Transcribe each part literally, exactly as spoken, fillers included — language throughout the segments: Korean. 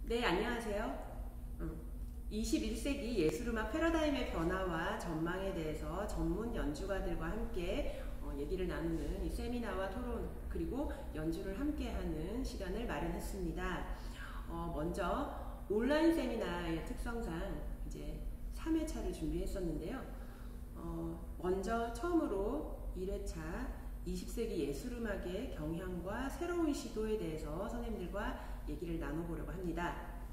네, 안녕하세요. 음, 이십일 세기 예술음악 패러다임의 변화와 전망에 대해서 전문 연주가들과 함께 어, 얘기를 나누는 이 세미나와 토론 그리고 연주를 함께하는 시간을 마련했습니다. 어, 먼저 온라인 세미나의 특성상 이제 삼 회차를 준비했었는데요. 어, 먼저 처음으로 일 회차 이십 세기 예술음악의 경향과 새로운 시도에 대해서 선생님들과 얘기를 나눠보려고 합니다.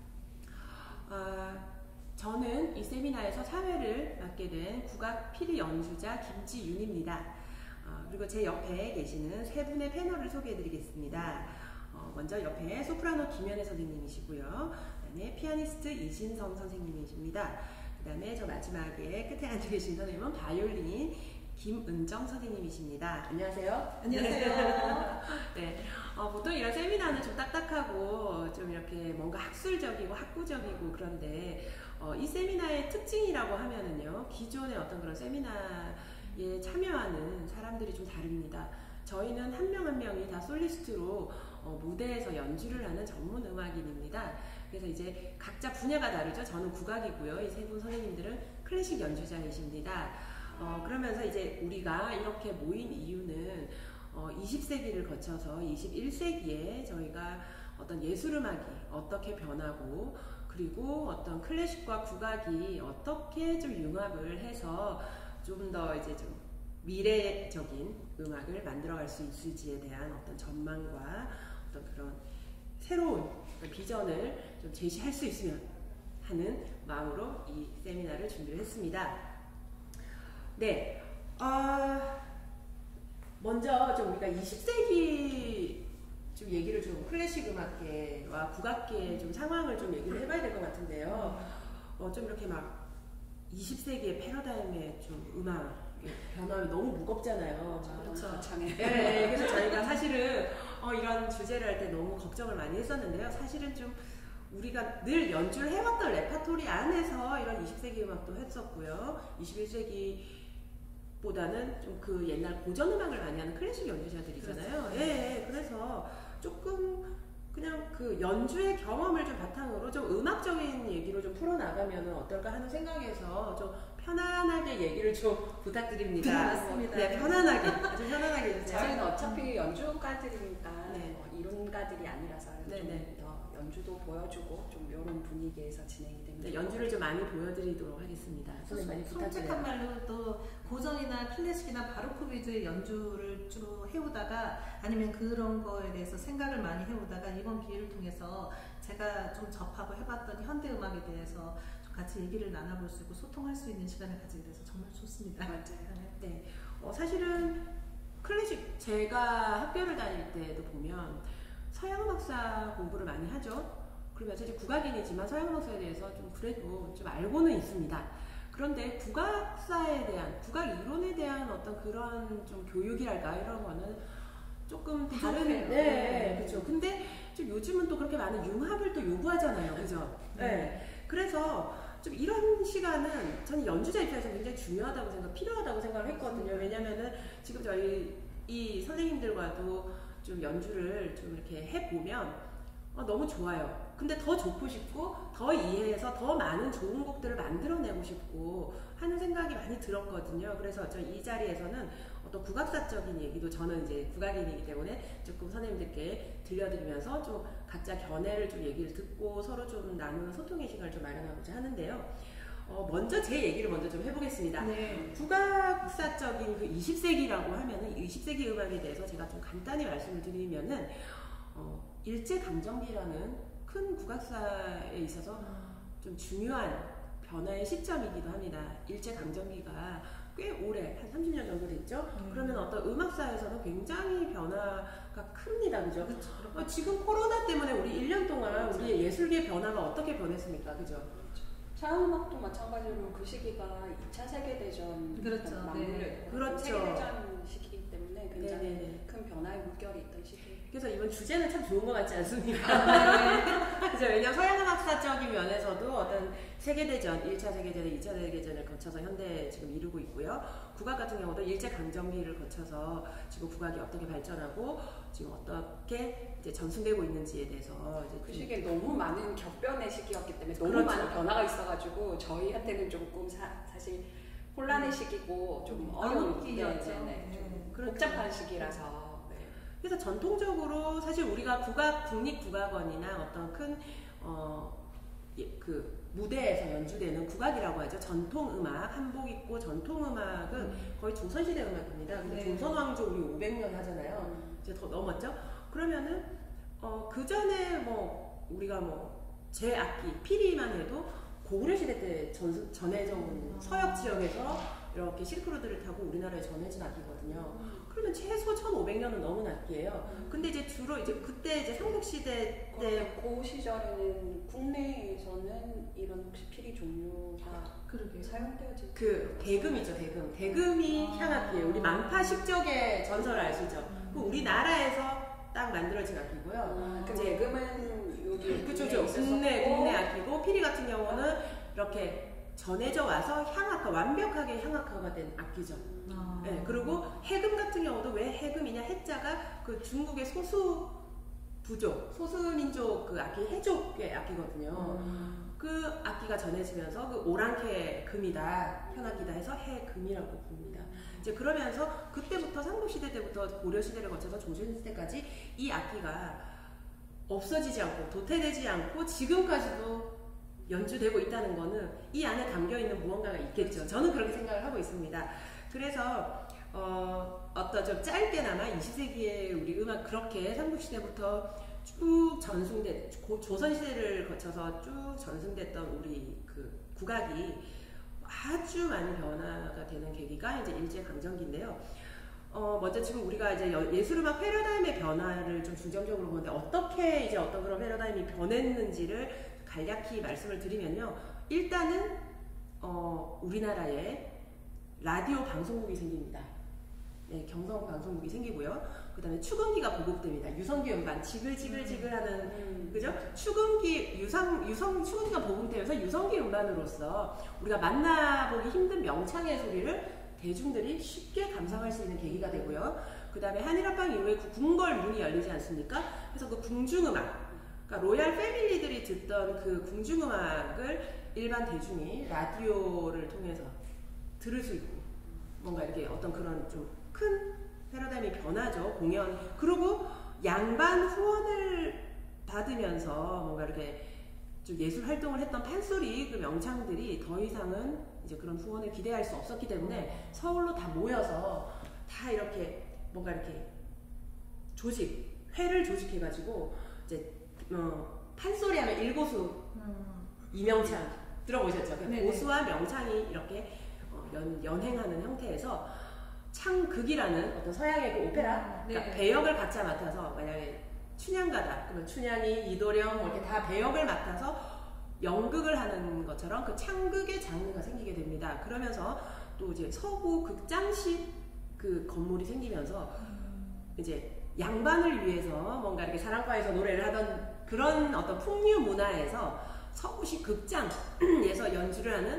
아, 저는 이 세미나에서 사회를 맡게 된 국악 피리 연주자 김지윤입니다. 어, 그리고 제 옆에 계시는 세 분의 패널을 소개해드리겠습니다. 어, 먼저 옆에 소프라노 김연애 선생님이시고요. 그다음에 피아니스트 이진성 선생님이십니다. 그 다음에 저 마지막에 끝에 앉아 계신 선생님은 바이올린 김은정 선생님이십니다. 안녕하세요. 안녕하세요. 네, 어, 보통 이런 세미나는 좀 딱딱하고 좀 이렇게 뭔가 학술적이고 학구적이고 그런데 어, 이 세미나의 특징이라고 하면은요, 기존의 어떤 그런 세미나에 참여하는 사람들이 좀 다릅니다. 저희는 한 명 한 명이 다 솔리스트로 어, 무대에서 연주를 하는 전문 음악인입니다. 그래서 이제 각자 분야가 다르죠. 저는 국악이고요. 이 세 분 선생님들은 클래식 연주자이십니다. 어, 그러면서 이제 우리가 이렇게 모인 이유는 어, 이십 세기를 거쳐서 이십일 세기에 저희가 어떤 예술음악이 어떻게 변하고 그리고 어떤 클래식과 국악이 어떻게 좀 융합을 해서 좀 더 이제 좀 미래적인 음악을 만들어갈 수 있을지에 대한 어떤 전망과 어떤 그런 새로운 비전을 좀 제시할 수 있으면 하는 마음으로 이 세미나를 준비를 했습니다. 네, 어, 먼저 좀 우리가 이십 세기 좀 얘기를 좀 클래식 음악계와 국악계의 좀 상황을 좀 얘기를 해봐야 될 것 같은데요. 어, 좀 이렇게 막 이십 세기의 패러다임의 좀 음악 변화가 너무 무겁잖아요. 그렇죠. 네, 네, 그래서 저희가 사실은 어, 이런 주제를 할 때 너무 걱정을 많이 했었는데요. 사실은 좀 우리가 늘 연주를 해왔던 레파토리 안에서 이런 이십 세기 음악도 했었고요. 이십일 세기 보다는 좀 그 옛날 고전 음악을 많이 하는 클래식 연주자들이잖아요. 그렇죠. 예, 예, 그래서 조금 그냥 그 연주의 경험을 좀 바탕으로 좀 음악적인 얘기로 좀 풀어나가면 어떨까 하는 생각에서 좀 편안하게 얘기를 좀 부탁드립니다. 네, 맞습니다. 네, 편안하게, 아주 편안하게 해주세요. 저희는 어차피 연주가들이니까 네. 어, 이론가들이 아니라서 네, 좀 네. 더 연주도 보여주고 좀 이런 분위기에서 진행이 됩니다. 네, 연주를 좀 많이 보여드리도록 하겠습니다. 선생님 많이 솔직한 부탁드려요. 말로 또 고전이나 클래식이나 바로크 위주의 연주를 주로 해오다가 아니면 그런 거에 대해서 생각을 많이 해오다가 이번 기회를 통해서 제가 좀 접하고 해봤던 현대 음악에 대해서 좀 같이 얘기를 나눠볼 수 있고 소통할 수 있는 시간을 가지게 돼서 정말 좋습니다. 맞아요. 네, 어, 사실은 클래식 제가 학교를 다닐 때도 보면 서양 음악사 공부를 많이 하죠. 그러면서 이제 국악인이지만 서양 음악사에 대해서 좀 그래도 좀 알고는 있습니다. 그런데 국악사에 대한 국악 이론에 대한 어떤 그런 좀 교육이랄까 이런 거는 조금 다른 부족해요. 네, 네. 그렇죠. 근데 좀 요즘은 또 그렇게 많은 융합을 또 요구하잖아요, 그죠? 네. 네. 그래서 좀 이런 시간은 저는 연주자 입장에서 굉장히 중요하다고 생각, 필요하다고 생각을 했거든요. 왜냐면은 지금 저희 이 선생님들과도 좀 연주를 좀 이렇게 해보면 어, 너무 좋아요. 근데 더 좋고 싶고 더 이해해서 더 많은 좋은 곡들을 만들어내고 싶고 하는 생각이 많이 들었거든요. 그래서 저 이 자리에서는 어떤 국악사적인 얘기도 저는 이제 국악인이기 때문에 조금 선생님들께 들려드리면서 좀 각자 견해를 좀 얘기를 듣고 서로 좀 나누는 소통의 시간을 좀 마련하고자 하는데요. 어, 먼저 제 얘기를 먼저 좀 해보겠습니다. 네. 국악사적인 그 이십 세기라고 하면은 이십 세기 음악에 대해서 제가 좀 간단히 말씀을 드리면은 어, 일제강점기라는 큰 국악사에 있어서 좀 중요한 변화의 시점이기도 합니다. 일제강점기가 꽤 오래, 한 삼십 년 정도 됐죠? 음. 그러면 어떤 음악사에서는 굉장히 변화가 큽니다. 그죠? 그렇죠. 어, 지금 코로나 때문에 우리 일 년 동안 그렇죠. 우리의 예술계 변화가 어떻게 변했습니까? 그죠? 서양음악도 마찬가지로 그 시기가 이 차 세계대전 그렇죠. 맞물려 네. 그렇죠. 세계대전 시기 때문에 굉장히 네네네. 큰 변화의 물결이 있던 시기. 그래서 이번 주제는 참 좋은 것 같지 않습니까? 그죠? 왜냐면 서양음악사적인 면에서도 어떤 세계대전, 일 차 세계대전, 이 차 세계대전을 거쳐서 현대에 지금 이루고 있고요. 국악 같은 경우도 일제강점기를 거쳐서 지금 국악이 어떻게 발전하고 지금 어떻게 이제 전승되고 있는지에 대해서 이제 그 시기에 너무 많은 격변의 시기였기 때문에 너무 그렇죠. 많은 변화가 있어가지고 저희한테는 조금 사, 사실 혼란의 시기고 좀 어려운 어렵기였죠. 네, 네, 네. 좀 그렇죠. 복잡한 시기라서. 그래서 전통적으로 사실 우리가 국악, 국립국악원이나 어떤 큰, 어, 그 무대에서 연주되는 국악이라고 하죠. 전통음악, 한복 입고 전통음악은 음. 거의 조선시대 음악입니다. 근데 네. 조선왕조 우리 오백 년 하잖아요. 음. 이제 더 넘었죠? 그러면은, 어, 그 전에 뭐, 우리가 뭐, 제 악기, 피리만 해도 고구려시대 때 전, 전해져 온 서역 지역에서 이렇게 실크로드를 타고 우리나라에 전해진 악기거든요. 그러면 최소 천오백 년은 넘은 악기예요. 근데 이제 주로 이제 그때 이제 삼국시대 때 그 시절에는 국내에서는 이런 혹시 피리 종류가 그러게요. 사용되어진 그 대금이죠, 대금. 대금이 아. 향악기예요. 우리 망파 식적의 전설 아시죠? 음. 그 우리나라에서 딱 만들어진 악기고요. 아, 그 이제 대금은 여기 그쵸, 국내에 그쵸. 국내, 있었었고. 국내 악기고, 피리 같은 경우는 이렇게 전해져 와서 향악가, 완벽하게 향악가가 된 악기죠. 아. 네, 그리고 해금 같은 경우도 왜 해금이냐, 해자가 그 중국의 소수 부족, 소수민족 그 악기, 해족의 악기거든요. 음. 그 악기가 전해지면서 그 오랑캐 금이다, 현악기다 해서 해금이라고 부릅니다. 이제 그러면서 그때부터 삼국시대 때부터 고려시대를 거쳐서 조선시대까지 이 악기가 없어지지 않고 도태되지 않고 지금까지도 연주되고 있다는 거는 이 안에 담겨있는 무언가가 있겠죠. 저는 그렇게 생각을 하고 있습니다. 그래서 어, 어떤 좀 짧게나마 이십 세기에 우리 음악 그렇게 삼국시대부터 쭉 전승된 조선시대를 거쳐서 쭉 전승됐던 우리 그 국악이 아주 많이 변화가 되는 계기가 이제 일제강점기인데요. 어, 먼저 지금 우리가 이제 예술음악 패러다임의 변화를 좀 중점적으로 보는데 어떻게 이제 어떤 그런 패러다임이 변했는지를 간략히 말씀을 드리면요. 일단은 어, 우리나라에 라디오 방송국이 생깁니다. 네, 경성 방송국이 생기고요. 그 다음에 축음기가 보급됩니다. 유성기 음반, 지글지글지글하는, 음. 그죠? 축음기, 유성, 유성, 축음기가 보급되면서 유성기 음반으로서 우리가 만나보기 힘든 명창의 소리를 대중들이 쉽게 감상할 수 있는 계기가 되고요. 그 다음에 한일합방 이후에 그 궁궐 문이 열리지 않습니까? 그래서 그 궁중음악, 그러니까 로얄 패밀리들이 듣던 그 궁중음악을 일반 대중이 라디오를 통해서 들을 수 있고, 뭔가 이렇게 어떤 그런 좀 큰 패러다임이 변하죠. 공연. 그리고 양반 후원을 받으면서 뭔가 이렇게 좀 예술 활동을 했던 판소리 그 명창들이 더 이상은 이제 그런 후원을 기대할 수 없었기 때문에 서울로 다 모여서 다 이렇게 뭔가 이렇게 조직, 회를 조직해가지고 이제 어, 판소리 하면 일고수 음. 이명창 들어보셨죠? 그 네네. 고수와 명창이 이렇게 어, 연, 연행하는 형태에서 창극이라는 어떤 서양의 그 오페라, 네. 그러니까 배역을 각자 맡아서 만약에 춘향가다 그러면 춘향이, 이도령 뭐 이렇게 다 배역을 맡아서 연극을 하는 것처럼 그 창극의 장르가 생기게 됩니다. 그러면서 또 이제 서구 극장식 그 건물이 생기면서 이제 양반을 위해서 뭔가 이렇게 사랑과에서 노래를 하던 그런 어떤 풍류 문화에서 서구식 극장에서 연주를 하는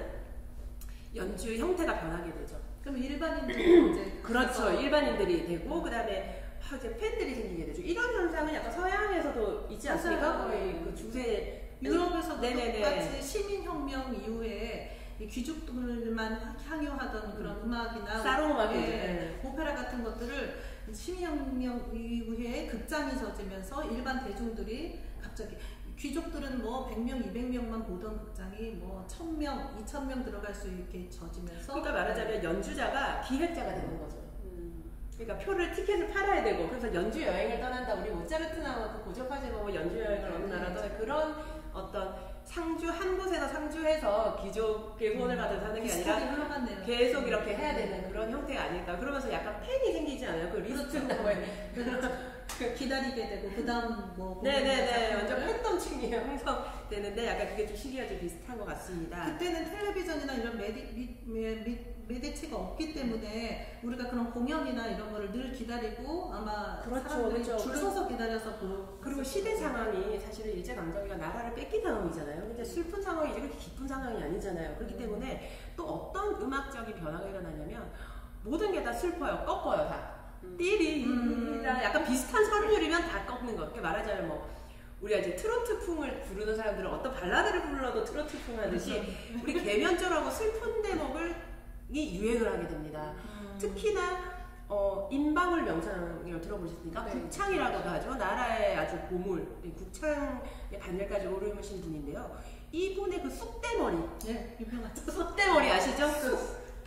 연주 형태가 변하게 되죠. 그럼 일반인들이 이제 그렇죠. 가서 일반인들이 되고 그 다음에 이제 팬들이 생기게 되죠. 이런 현상은 약간 서양에서도 있지 않습니까? 맞아요. 거의 그 중세 유럽에서도 네네네. 똑같이 시민혁명 이후에 이 귀족들만 향유하던 그런 음악이나 사롱 음악이죠. 예, 네. 오페라 같은 것들을 시민혁명 이후에 극장이 젖으면서 일반 대중들이 갑자기 귀족들은 뭐 백 명, 이백 명만 보던 극장이 뭐 천 명, 이천 명 들어갈 수 있게 젖으면서 그러니까 말하자면 연주자가 기획자가 되는 거죠. 음. 그러니까 표를 티켓을 팔아야 되고 그래서 연주 여행을 떠난다. 우리 모차르트 나오고 고조까지 보면 연주 여행을 어느 나라 떠나 그런 어떤 상주 한 곳에서 상주해서 귀족의 후원을 받아서 하는 게 비슷하게 아니라 흘러갔네요. 계속 이렇게 해야 되는 그런 형태가 아닐까. 그러면서 약간 팬이 생기지 않아요? 그 리스트 나오에 그 기다리게 되고 그 다음 뭐 네네네 완전 팬덤층이 형성되는데 약간 그게 좀 시기가 좀 비슷한 것 같습니다. 그때는 텔레비전이나 이런 메디, 미, 미, 매대체가 없기 때문에 우리가 그런 공연이나 이런 거를 늘 기다리고 아마 그렇죠, 사람들이 그렇죠. 줄 서서 기다려서 그 그리고 시대 상황이 사실은 일제강점기가 나라를 뺏긴 상황이잖아요. 근데 슬픈 상황이 이제 그렇게 기쁜 상황이 아니잖아요. 그렇기 때문에 또 어떤 음악적인 변화가 일어나냐면 모든 게 다 슬퍼요. 꺾어요, 다. 띠리랑 약간 비슷한 선율이면 다 꺾는 거. 그러니까 말하자면 뭐 우리가 이제 트로트풍을 부르는 사람들은 어떤 발라드를 불러도 트로트풍 하듯이 우리 개면절하고 슬픈 대목을 이 유행을 하게 됩니다. 특히나 어, 인방울 명창을 들어보셨습니까? 네. 국창이라고도 하죠. 나라의 아주 보물, 국창의 반열까지 오르신 분인데요. 이분의 그 쑥대머리, 네, 유명하죠. 쑥대머리 아시죠? 그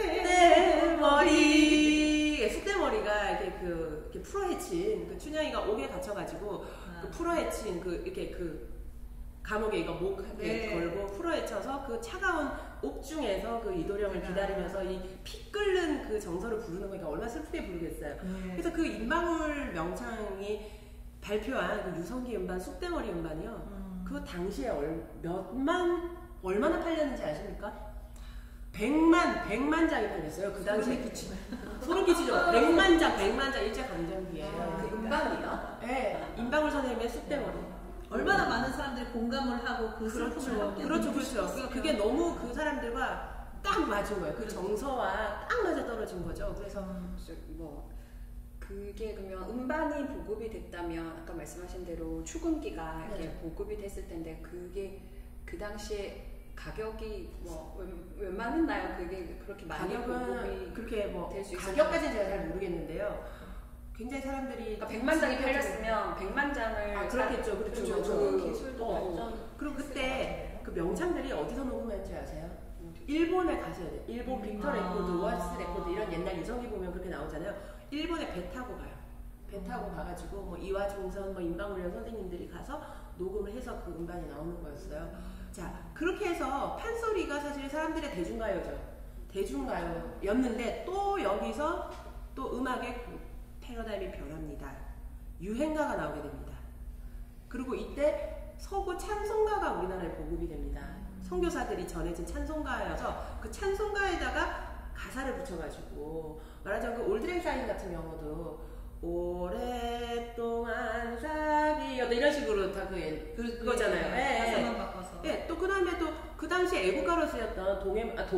쑥대머리, 쑥대머리가 이렇게 그 이렇게 풀어헤친 그 춘향이가 옥에 갇혀가지고 아. 그 풀어헤친 그 이렇게 그 감옥에 이거 목 네. 걸고 풀어헤쳐서 그 차가운 옥중에서 그 이도령을 기다리면서 이 피 끓는 그 정서를 부르는 거니까 얼마나 슬프게 부르겠어요. 네. 그래서 그 인방울 명창이 발표한 그 유성기 음반 쑥대머리 음반이요. 음. 그 당시에 얼, 몇만 얼마나 팔렸는지 아십니까? 백만 백만 장이 팔렸어요. 그 당시에 소름 끼치죠. 백만 장, 백만 장 일제 강점기에. 아, 그 그 음반이요? 네, 인방울 선생님의 쑥대머리. 얼마나 많은 사람들이 공감을 하고 그 슬픔을 그렇죠, 함께 그렇죠, 느낄 수 그렇죠. 있었어요. 그게 너무 그 사람들과 딱 맞은 거예요. 그 정서와 딱 맞아 떨어진 거죠. 그래서 그래서 뭐 그게 그러면 음반이 보급이 됐다면 아까 말씀하신 대로 출근기가 이렇게 네. 보급이 됐을 텐데 그게 그 당시에 가격이 뭐 웬- 웬만했나요? 그게 그렇게 많이 가격은 보급이 그렇게 뭐 될수 있었나요? 가격까지는 제가 잘 모르겠는데요. 굉장히 사람들이 그러니까 백만 장이 팔렸으면 백만 장을 아, 그렇겠죠, 그렇죠, 그렇죠. 그렇죠. 그 기술도 어, 발전. 그리고 그때 그 명창들이 어디서 녹음했는지 아세요? 일본에 가셔야 돼요. 일본 빅터 아. 레코드, 오아시스 레코드 이런 옛날 유성기 보면 그렇게 나오잖아요. 일본에 배 타고 가요. 배 타고 가가지고 뭐 이화종선, 뭐 인방울 이런 선생님들이 가서 녹음을 해서 그 음반이 나오는 거였어요. 자, 그렇게 해서 판소리가 사실 사람들의 대중가요죠. 대중가요였는데 또 여기서 또 음악의 그 패러다임이 변합니다. 유행가가 나오게 됩니다. 그리고 이때 서구 찬송가가 우리나라에 보급이 됩니다. 선교사들이 전해진 찬송가여서 그 찬송가에다가 가사를 붙여가지고 말하자면 그 올드랭사인 같은 경우도 오랫동안 사귀었다 이런 식으로 다 그, 그, 그거잖아요. 예, 예. 가사만 바꿔서. 예, 또 그 다음에 또 그 당시 애국가로 쓰였던 동해, 아,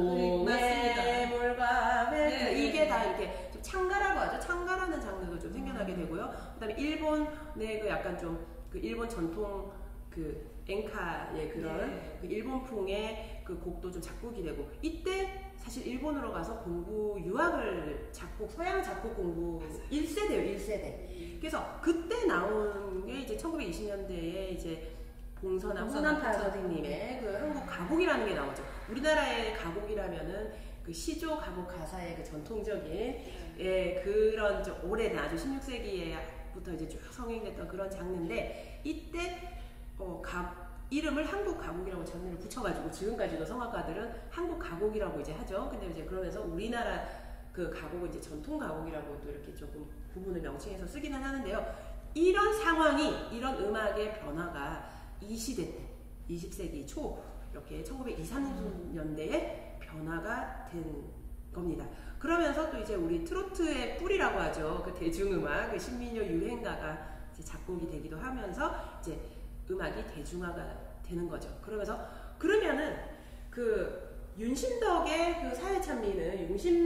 동해물과 회 네, 이게 네. 다 이렇게 좀 창가라고 하죠. 창가라는 장르도 좀 생겨나게 되고요. 그 다음에 일본의 그 약간 좀 그 일본 전통 그 엔카의 그런 네. 그 일본풍의 그 곡도 좀 작곡이 되고 이때 사실 일본으로 가서 공부 유학을 작곡 서양 작곡 공부 일 세대예요. 일 세대. 그래서 그때 나온 게 이제 천구백이십 년대에 이제 봉선아 봉선아 홍남파 그쵸. 선생님의 그 한국 가곡이라는 게 나오죠. 우리나라의 가곡이라면은 그 시조 가곡 가사의 그 전통적인 예, 그런 좀 오래된 아주 십육 세기에부터 이제 쭉 성행됐던 그런 장르인데 이때 어, 가, 이름을 한국 가곡이라고 장르를 붙여가지고 지금까지도 성악가들은 한국 가곡이라고 이제 하죠. 근데 이제 그러면서 우리나라 그 가곡은 이제 전통 가곡이라고 또 이렇게 조금 구분을 명칭해서 쓰기는 하는데요. 이런 상황이 이런 음악의 변화가 이 시대 때 이십 세기 초 이렇게 천구백이십, 삼십 년대에 변화가 된 겁니다. 그러면서 또 이제 우리 트로트의 뿌리라고 하죠. 그 대중음악, 그 신민요 유행가가 이제 작곡이 되기도 하면서 이제 음악이 대중화가 되는 거죠. 그러면서 그러면은 그 윤신덕의 그 사회찬미는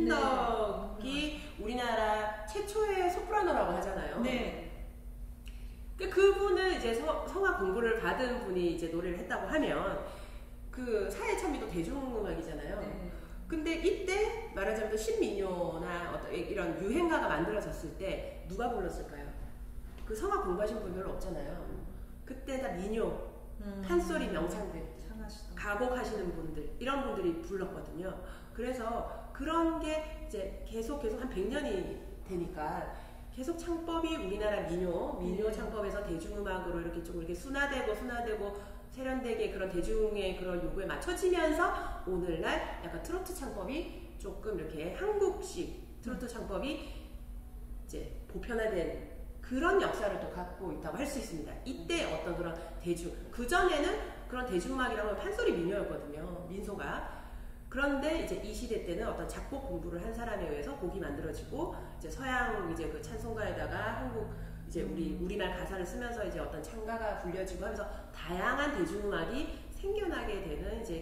윤신덕이 우리나라 최초의 소프라노라고 하잖아요. 네. 그 그분은 이제 서, 성악 공부를 받은 분이 이제 노래를 했다고 하면 그 사회찬미도 대중음악이잖아요. 네. 근데 이때 말하자면 또 신민요나 어떤 이런 유행가가 만들어졌을 때 누가 불렀을까요? 그 성악 공부하신 분 별로 없잖아요. 그때 다 민요, 음. 판소리 명창들, 창하시던. 가곡하시는 분들 이런 분들이 불렀거든요. 그래서 그런 게 이제 계속 계속 한 백 년이 되니까 계속 창법이 우리나라 민요, 민요 창법에서 대중음악으로 이렇게 좀 이렇게 순화되고 순화되고 세련되게 그런 대중의 그런 요구에 맞춰지면서 오늘날 약간 트로트 창법이 조금 이렇게 한국식 트로트 창법이 이제 보편화된 그런 역사를 또 갖고 있다고 할 수 있습니다. 이때 어떤 그런 대중, 그전에는 그런 대중음악이라고 하면 판소리 민요였거든요. 민소가. 그런데 이제 이 시대 때는 어떤 작곡 공부를 한 사람에 의해서 곡이 만들어지고 이제 서양 이제 그 찬송가에다가 한국 이제 우리 우리말 가사를 쓰면서 이제 어떤 창가가 불려지고 하면서 다양한 대중음악이 생겨나게 되는 이제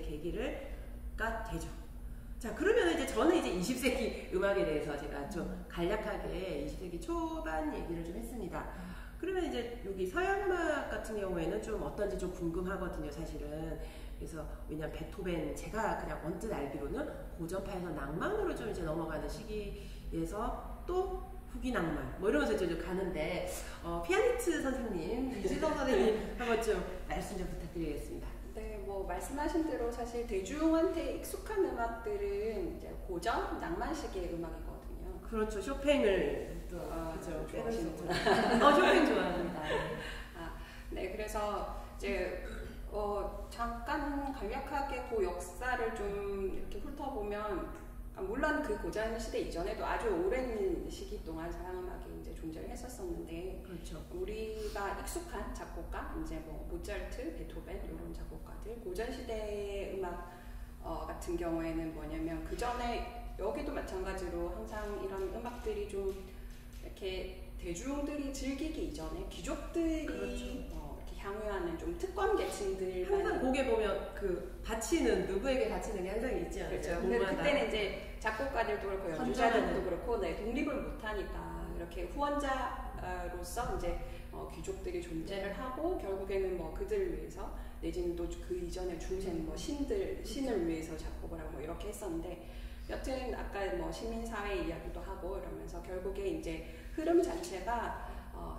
계기를가 되죠. 자, 그러면 이제 저는 이제 이십 세기 음악에 대해서 제가 좀 간략하게 이십 세기 초반 얘기를 좀 했습니다. 그러면 이제 여기 서양 음악 같은 경우에는 좀 어떤지 좀 궁금하거든요, 사실은. 그래서 왜냐면 베토벤 제가 그냥 언뜻 알기로는 고전파에서 낭만으로 좀 이제 넘어가는 시기에서 또 후기 낭만 뭐 이러면서 이제 좀 가는데 어, 피아니스트 선생님 이지성 선생님 한번 좀 말씀 좀 부탁드리겠습니다. 네, 뭐 말씀하신 대로 사실 대중한테 익숙한 음악들은 이제 고전, 낭만 시기의 음악이거든요. 그렇죠. 쇼팽을 또 아, 그렇죠. 좋아하시는구나. 어, 쇼팽 좋아합니다. 아, 네, 그래서 이제 어, 잠깐 간략하게 그 역사를 좀 이렇게 훑어보면 아, 물론 그 고전 시대 이전에도 아주 오랜 시기 동안 서양 음악이 이제 존재를 했었었는데, 그렇죠. 우리가 익숙한 작곡가, 이제 뭐 모차르트, 베토벤 이런 작곡가들 고전 시대의 음악 어, 같은 경우에는 뭐냐면 그 전에 여기도 마찬가지로 항상 이런 음악들이 좀 이렇게 대중들이 즐기기 이전에 귀족들이 그렇죠. 어, 이렇게 향유하는 좀 특권 계층들 항상 곡에 보면 그 바치는 누구에게 바치는 게 항상 있지 않아요? 그렇죠. 근데 그때는 이제 작곡가들도 그렇고 연주자들도 그렇고 네, 독립을 못하니까 이렇게 후원자로서 이제 어, 귀족들이 존재를 네. 하고 결국에는 뭐 그들을 위해서 내지는 또 그 이전에 중생 뭐 신들 신을 위해서 작곡을 하고 뭐 이렇게 했었는데, 여튼 아까 뭐 시민사회 이야기도 하고 이러면서 결국에 이제 흐름 자체가 어,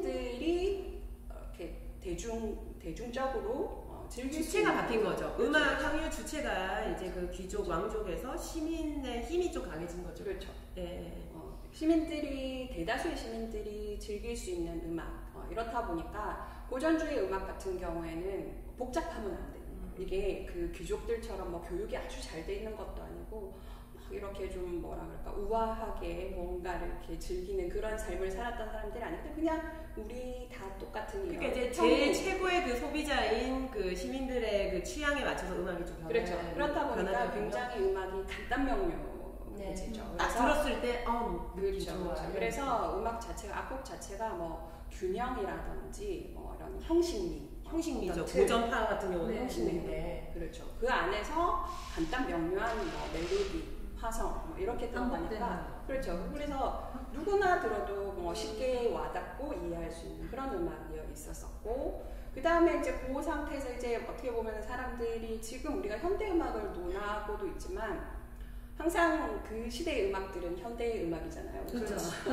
시민들이 이렇게 대중 대중적으로 어, 즐길 수 주체가 있는 바뀐 거죠. 그렇죠. 음악 향유 주체가 이제 그 귀족 왕족에서 시민의 힘이 좀 강해진 거죠. 그렇죠. 네. 어, 시민들이 대다수의 시민들이 즐길 수 있는 음악 어, 이렇다 보니까 고전주의 음악 같은 경우에는 복잡하면 안 돼요. 음. 이게 그 귀족들처럼 뭐 교육이 아주 잘 돼 있는 것도 아니고 막 이렇게 좀 뭐라 그럴까 우아하게 뭔가를 이렇게 즐기는 그런 삶을 살았던 사람들이 아닌데 그냥 우리 다 똑같은 이런. 그러니까 이제 제일 최고의 그 소비자인 그 시민들의 그 취향에 맞춰서 음악이 좀 변해. 그렇죠. 그렇다 보니까 굉장히 음악이 간단명료해지죠. 네. 딱 들었을 때 어, 그렇죠. 좋아. 그렇죠. 그래서 음악 자체가 악곡 자체가 뭐 균형이라든지 뭐 이런 형식미, 형식미죠. 어떤 고전파 같은 경우는 네, 형식미인데. 네. 그렇죠. 그 안에서 간단 명료한 뭐 멜로디, 화성 뭐 이렇게 들어가니까 그렇죠. 그래서 누구나 들어도 뭐 쉽게 와닿고 이해할 수 있는 그런 음악이 있었었고, 그 다음에 이제 그 상태에서 이제 어떻게 보면 사람들이 지금 우리가 현대 음악을 논하고도 있지만 항상 그 시대의 음악들은 현대의 음악이잖아요. 그렇죠.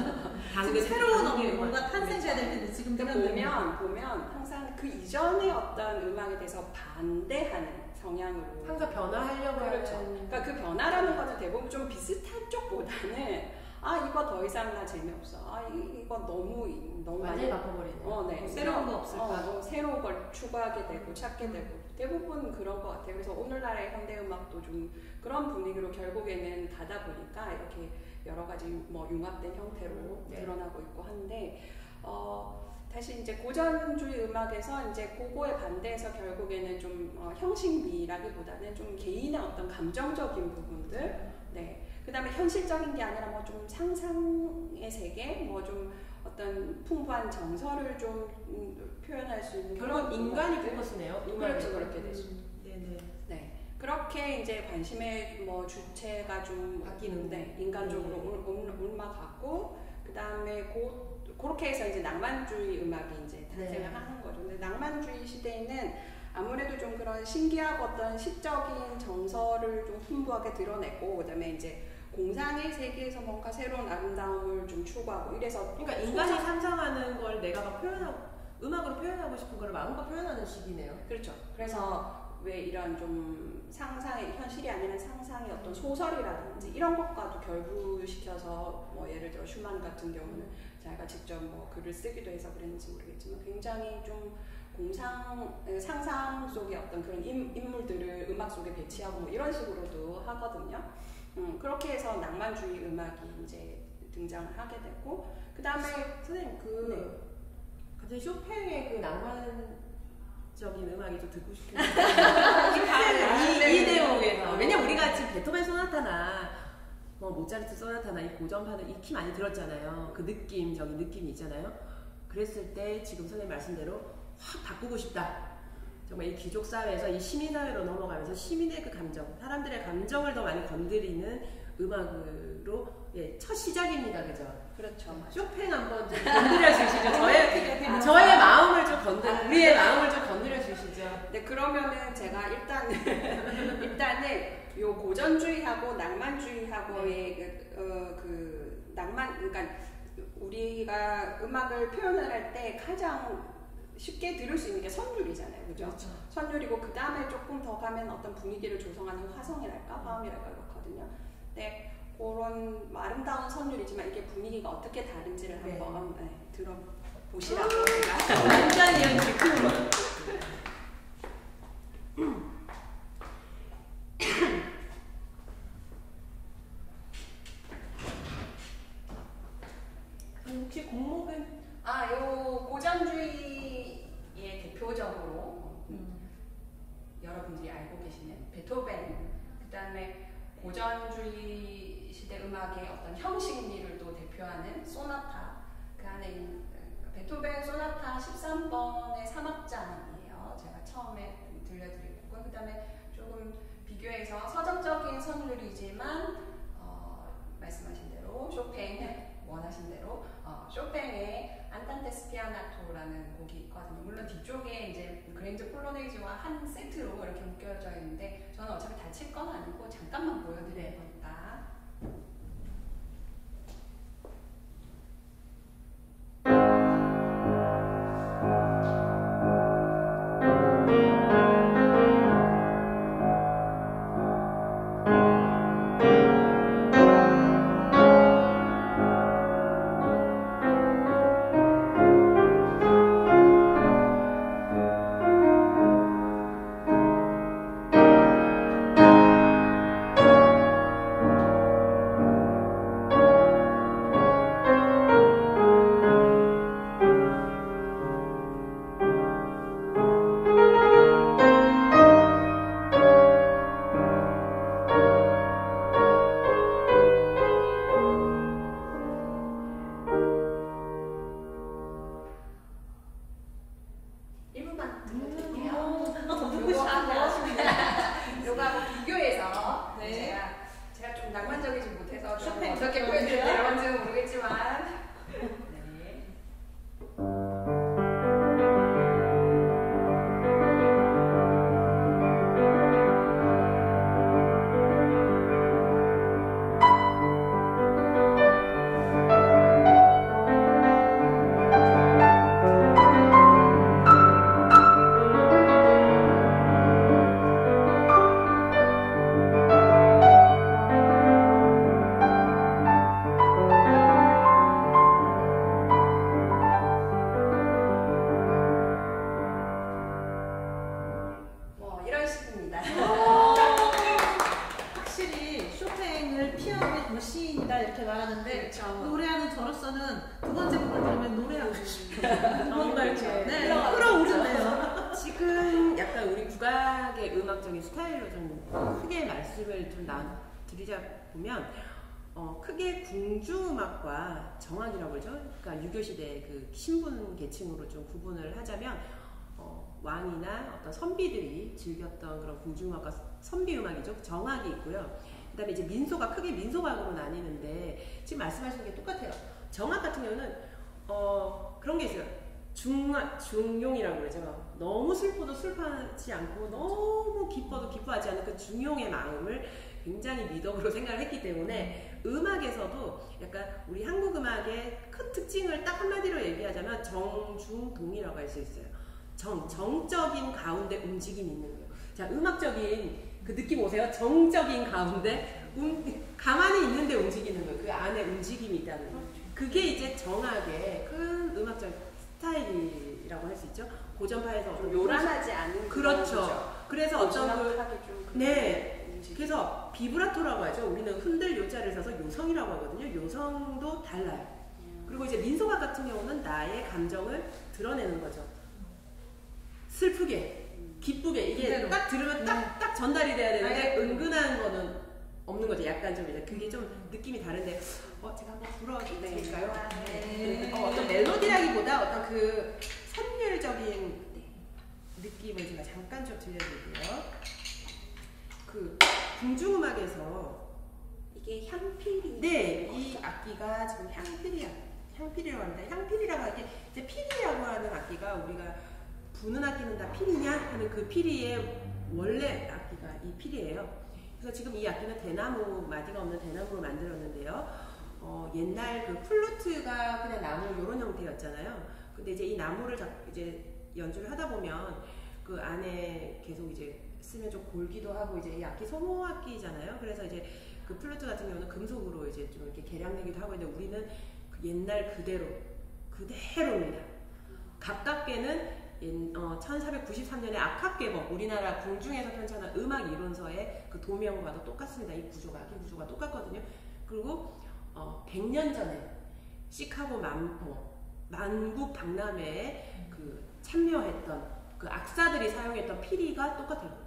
당근 새로운 어느 뭔가 탄생돼야 될 텐데 지금 보면 보면 항상 그 이전의 어떤 음악에 대해서 반대하는 성향으로 항상 변화하려고 그렇죠. 하는. 그러니까 그 변화라는 거는 대부분 좀 비슷한 쪽보다는 아 이거 더 이상 나 재미없어. 아 이, 이거 너무 너무 완전히 바꿔버리네. 어, 네. 새로운 거 없을까? 어, 새로운 걸 추구하게 되고 찾게 되고 대부분 그런 것 같아요. 그래서 오늘날의 현대 음악도 좀 그런 분위기로 결국에는 가다 보니까 이렇게 여러 가지 뭐 융합된 형태로 네. 드러나고 있고 한데 어. 다시 이제 고전주의 음악에서 이제 그거에 반대해서 결국에는 좀 어, 형식미라기보다는 좀 개인의 어떤 감정적인 부분들, 네. 그 다음에 현실적인 게 아니라 뭐 좀 상상의 세계, 뭐 좀 어떤 풍부한 정서를 좀 음, 표현할 수 있는 그런 인간이 포커스네요. 그렇죠, 그렇게 되죠. 음, 네네. 네. 그렇게 이제 관심의 뭐 주체가 좀 바뀌는 네, 인간적으로 음. 옮아갔고, 그 다음에 고 그렇게 해서 이제 낭만주의 음악이 이제 탄생을 네. 하는 거죠. 근데 낭만주의 시대에는 아무래도 좀 그런 신기하고 어떤 시적인 정서를 좀 풍부하게 드러내고, 그다음에 이제 공상의 세계에서 뭔가 새로운 아름다움을 좀 추구하고 이래서 그러니까 인간이 상상하는 걸 내가 막 표현하고 음악으로 표현하고 싶은 걸 마음껏 표현하는 시기네요. 그렇죠. 그래서 왜 이런 좀 상상의 현실이 아니라 상상의 어떤 소설이라든지 이런 것과도 결부시켜서 뭐 예를 들어 슈만 같은 경우는 자기가 직접 뭐 글을 쓰기도 해서 그랬는지 모르겠지만 굉장히 좀 공상 상상 속의 어떤 그런 인, 인물들을 음악 속에 배치하고 뭐 이런 식으로도 하거든요. 음, 그렇게 해서 낭만주의 음악이 이제 등장을 하게 되고, 그 다음에 선생님 그 네. 갑자기 쇼팽의 그 낭만적인 음악이 좀 듣고 싶은데 이, 이 대목에서 왜냐면 우리가 지금 베토벤 소나타나 뭐 모차르트 소나타나 이 고전파는 익히 많이 들었잖아요. 그 느낌적인 느낌이 있잖아요. 그랬을 때 지금 선생님 말씀대로 확 바꾸고 싶다. 정말 이 귀족 사회에서 이 시민 사회로 넘어가면서 시민의 그 감정, 사람들의 감정을 더 많이 건드리는 음악으로 예, 첫 시작입니다, 그죠? 그렇죠. 쇼팽 한번 좀 건드려 주시죠. 저의 저의 마음을 좀 건드, 우리의 마음을 좀 건드려 주시죠. 네, 그러면은 제가 일단 일단은 요 고전주의하고 낭만주의하고의 그, 어, 그 낭만, 그러니까 우리가 음악을 표현을 할 때 가장 쉽게 들을 수 있는 게 선율이잖아요, 그죠? 그렇죠. 선율이고 그 다음에 조금 더 가면 어떤 분위기를 조성하는 화성이랄까, 화음이랄까 그렇거든요. 네, 그런 아름다운 선율이지만 이게 분위기가 어떻게 다른지를 네. 한번 네, 들어보시라고 제가. 완전 이런 즉흥. 혹시 공목은 아, 요 고전주의의 대표적으로 음. 여러분들이 알고 계시는 베토벤, 그 다음에 고전주의 시대 음악의 어떤 형식미를 또 대표하는 소나타, 그 안에 있는 베토벤 소나타 십삼 번의 삼 악장이에요. 제가 처음에 들려드릴 거고, 그 다음에 조금 비교해서 서정적인 선율이지만 어, 말씀하신 대로 쇼팽 원하신 대로 어, 쇼팽의 안단테 스피아나토라는 곡이 있거든요. 물론 뒤쪽에 이제 그랜드 폴로네이즈와 한 세트로 이렇게 묶여져 있는데 저는 어차피 다 칠 건 아니고 잠깐만 보여드릴 거니까. 보면 어, 크게 궁중음악과 정악이라고 그러죠. 그러니까 유교시대 그 신분 계층으로 좀 구분을 하자면 어, 왕이나 어떤 선비들이 즐겼던 그런 궁중음악과 선비음악이죠. 정악이 있고요. 그 다음에 이제 민소가 크게 민소각으로 나뉘는데 지금 말씀하신 게 똑같아요. 정악 같은 경우는 어, 그런 게 있어요. 중, 중용이라고 그러죠. 너무 슬퍼도 슬퍼하지 않고 너무 기뻐도 기뻐하지 않는 그 중용의 마음을 굉장히 미덕으로 생각을 했기 때문에 음악에서도 약간 우리 한국 음악의 큰 특징을 딱 한마디로 얘기하자면 정중동이라고 할 수 있어요. 정, 정적인 가운데 움직임이 있는 거예요. 자, 음악적인 그 느낌 오세요? 정적인 가운데 음, 가만히 있는데 움직이는 거예요. 그 안에 움직임이 있다는 거예요. 그게 이제 정악의 큰 음악적 스타일이라고 할 수 있죠. 고전파에서 좀 요란하지 않은 그렇죠. 그래서 어떤 그 좀 네. 그래서 비브라토라고 하죠. 우리는 흔들 요자를 써서 요성이라고 하거든요. 요성도 달라요. 음. 그리고 이제 민소각 같은 경우는 나의 감정을 드러내는 거죠. 슬프게, 기쁘게 이게 그대로. 딱 들으면 딱, 딱 전달이 돼야 되는데 아이고. 은근한 거는 없는 거죠. 약간 좀 이제 그게 좀 느낌이 다른데 어 제가 한번 불러드릴까요? 네. 어, 어떤 멜로디라기보다 어떤 그 선율적인 느낌을 제가 잠깐 좀 들려드릴게요. 그 궁중음악에서 이게 향필이. 네, 이 악기가 지금 향필이야. 향필이라고 합니다. 향필이라고 하는 게 이제 피리라고 하는 악기가 우리가 부는 악기는 다 피리냐 하는 그 피리의 원래 악기가 이 피리예요. 그래서 지금 이 악기는 대나무, 마디가 없는 대나무로 만들었는데요. 어, 옛날 그 플루트가 그냥 나무 이런 형태였잖아요. 근데 이제 이 나무를 이제 연주를 하다 보면 그 안에 계속 이제 쓰면 좀 골기도 하고 이제 이 악기 소모악기잖아요. 그래서 이제 그 플루트 같은 경우는 금속으로 이제 좀 이렇게 개량되기도 하고 있는데 우리는 그 옛날 그대로 그대로입니다. 가깝게는 어, 천사백구십삼 년에 악학개범 우리나라 궁중에서 편찬한 음악 이론서의 그 도면과도 똑같습니다. 이 구조가 악기 구조가 똑같거든요. 그리고 어, 백 년 전에 시카고 만포 만국 박람회에 그 참여했던 그 악사들이 사용했던 피리가 똑같아요.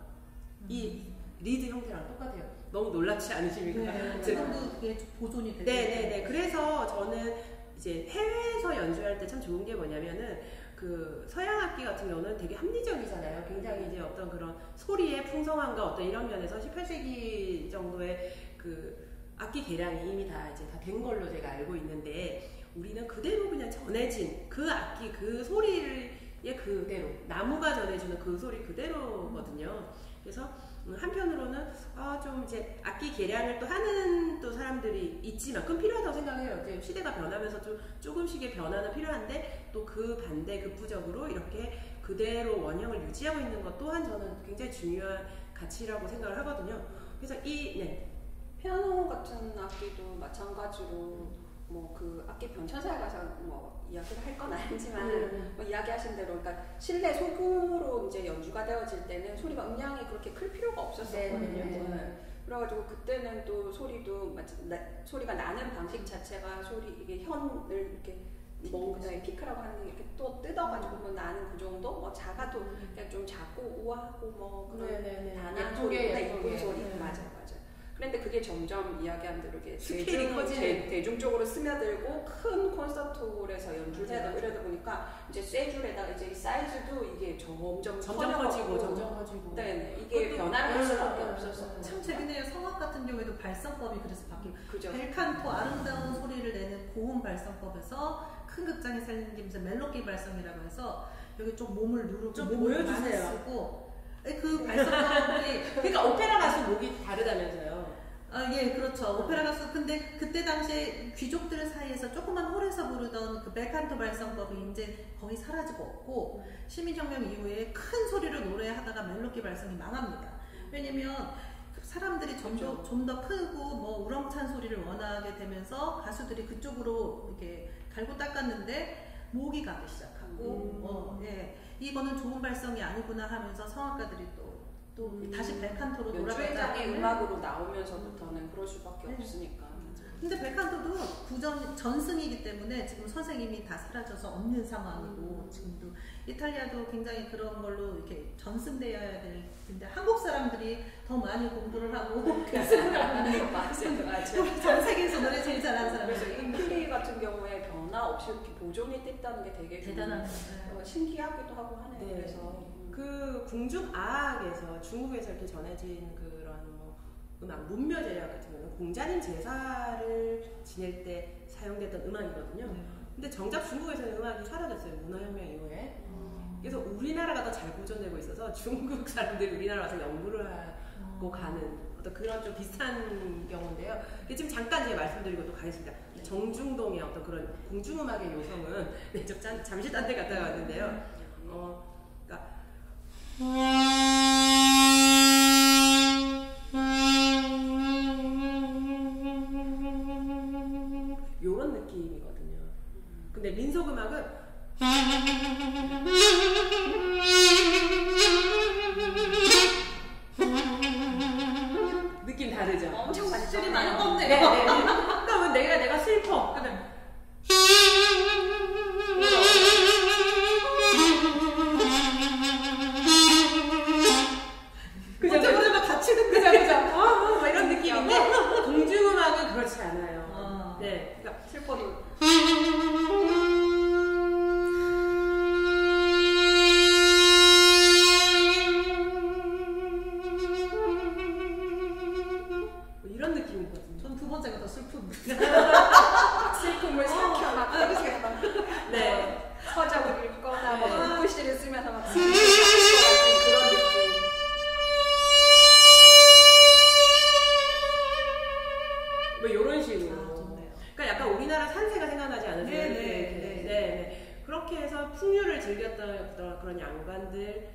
이 리드 형태랑 똑같아요. 너무 놀랍지 않으십니까? 네, 지금도 그게 보존이 되고. 네네네. 그래서 저는 이제 해외에서 연주할 때 참 좋은 게 뭐냐면은 그 서양 악기 같은 경우는 되게 합리적이잖아요. 굉장히 이제 어떤 그런 소리의 풍성함과 어떤 이런 면에서 십팔 세기 정도의 그 악기 개량이 이미 다 이제 다 된 걸로 제가 알고 있는데 우리는 그대로 그냥 전해진 그 악기 그 소리를 예 그대로 나무가 전해주는 그 소리 그대로거든요. 그래서 한편으로는 아 좀 이제 악기 개량을 또 하는 또 사람들이 있지만 그건 필요하다고 생각해요. 이제 시대가 변하면서 좀 조금씩의 변화는 필요한데 또 그 반대 극부적으로 이렇게 그대로 원형을 유지하고 있는 것 또한 저는 굉장히 중요한 가치라고 생각을 하거든요. 그래서 이 네. 피아노 같은 악기도 마찬가지로 뭐 그 악기 변천사에 가서 뭐 이야기를 할 건 아니지만 음. 뭐 이야기하신 대로 그러니까 실내 소규모로 이제 연주가 되어질 때는 소리가 음량이 그렇게 클 필요가 없었었거든요. 네, 네, 네. 그래가지고 그때는 또 소리도 나, 소리가 나는 방식 자체가 소리 이게 현을 이렇게 뭔가 피크라고 하는 게 이렇게 또 뜯어가지고 뭐 나는 그 정도 뭐 작아도 그냥 좀 작고 우아하고 뭐 그런 네네네. 단한 예쁘게, 소리나 예쁘게. 예쁜 소리 네. 맞아 맞아. 그런데 그게 점점 이야기한 대로 이렇게 스케일이 대중, 커지는. 대, 대중적으로 스며들고 큰 콘서트홀에서 연주를 해야 되고 이러다 보니까 이제 세 줄에다가 이제 이 사이즈도 이게 점점 점점 커지고 점점 커지고. 네, 이게 그것도- 변화를 할 수밖에 음, 없었어. 참 재밌네요. 성악 같은 경우에도 발성법이 그래서 바뀌고 그죠. 벨칸토 아름다운 소리를 내는 고음 발성법에서 큰 극장에 살리면서 멜로디 발성이라고 해서 여기 좀 몸을 누르고 좀 몸을 보여주세요. 많이 쓰고 그 발성법이 그러니까 오페라 가수 목이 다르다면서요. 아, 예, 그렇죠. 오페라 가수. 근데 그때 당시에 귀족들 사이에서 조그만 홀에서 부르던 그 벨칸토 발성법이 이제 거의 사라지고 없고 시민혁명 이후에 큰 소리로 노래하다가 멜로디 발성이 망합니다. 왜냐면 사람들이 그렇죠. 좀 더 크고 뭐 우렁찬 소리를 원하게 되면서 가수들이 그쪽으로 이렇게 갈고 닦았는데 목이 가기 시작하고 음. 어, 예. 이거는 좋은 발성이 아니구나 하면서 성악가들이 또, 또 음. 다시 벨칸토로 돌아가자. 연주회장의 음악으로 나오면서부터는 그럴 수밖에 네. 없으니까. 근데 벨칸토도 구전 전승이기 때문에 지금 선생님이 다 사라져서 없는 상황이고 음. 지금도 이탈리아도 굉장히 그런 걸로 이렇게 전승되어야 될 텐데 한국 사람들이 더 많이 공부를 하고 연습을 하고 있는 맞아요, 맞아요. 전 세계에서 노래 제일 잘하는 그래서 사람들 이 필리 같은 경우에 변화 없이 이렇게 보존이 됐다는 게 되게 좀, 대단한 어, 신기하기도 하고 하네요. 네. 그래서 그 궁중악에서 중국에서 이렇게 전해진 그런 뭐 음악 문묘제약 같은 경우는 공자님 제사를 지낼 때 사용됐던 음악이거든요. 근데 정작 중국에서는 음악이 사라졌어요. 문화혁명 이후에. 그래서 우리나라가 더 잘 보존되고 있어서 중국 사람들이 우리나라 와서 연구를 하고 가는 어떤 그런 좀 비슷한 경우인데요. 근데 지금 잠깐 제가 말씀드리고 또 가겠습니다. 정중동의 어떤 그런 궁중음악의 요성은 네, 좀 짠, 잠시 딴 데 갔다 왔는데요. 어, 그러니까 요런 느낌이거든요. 근데 민속음악은 느낌 다르죠? 엄청 많이 술이 떴네요. 많이 떴네. 네, 네, 네. 그러면 내가 내가 슬퍼. 근데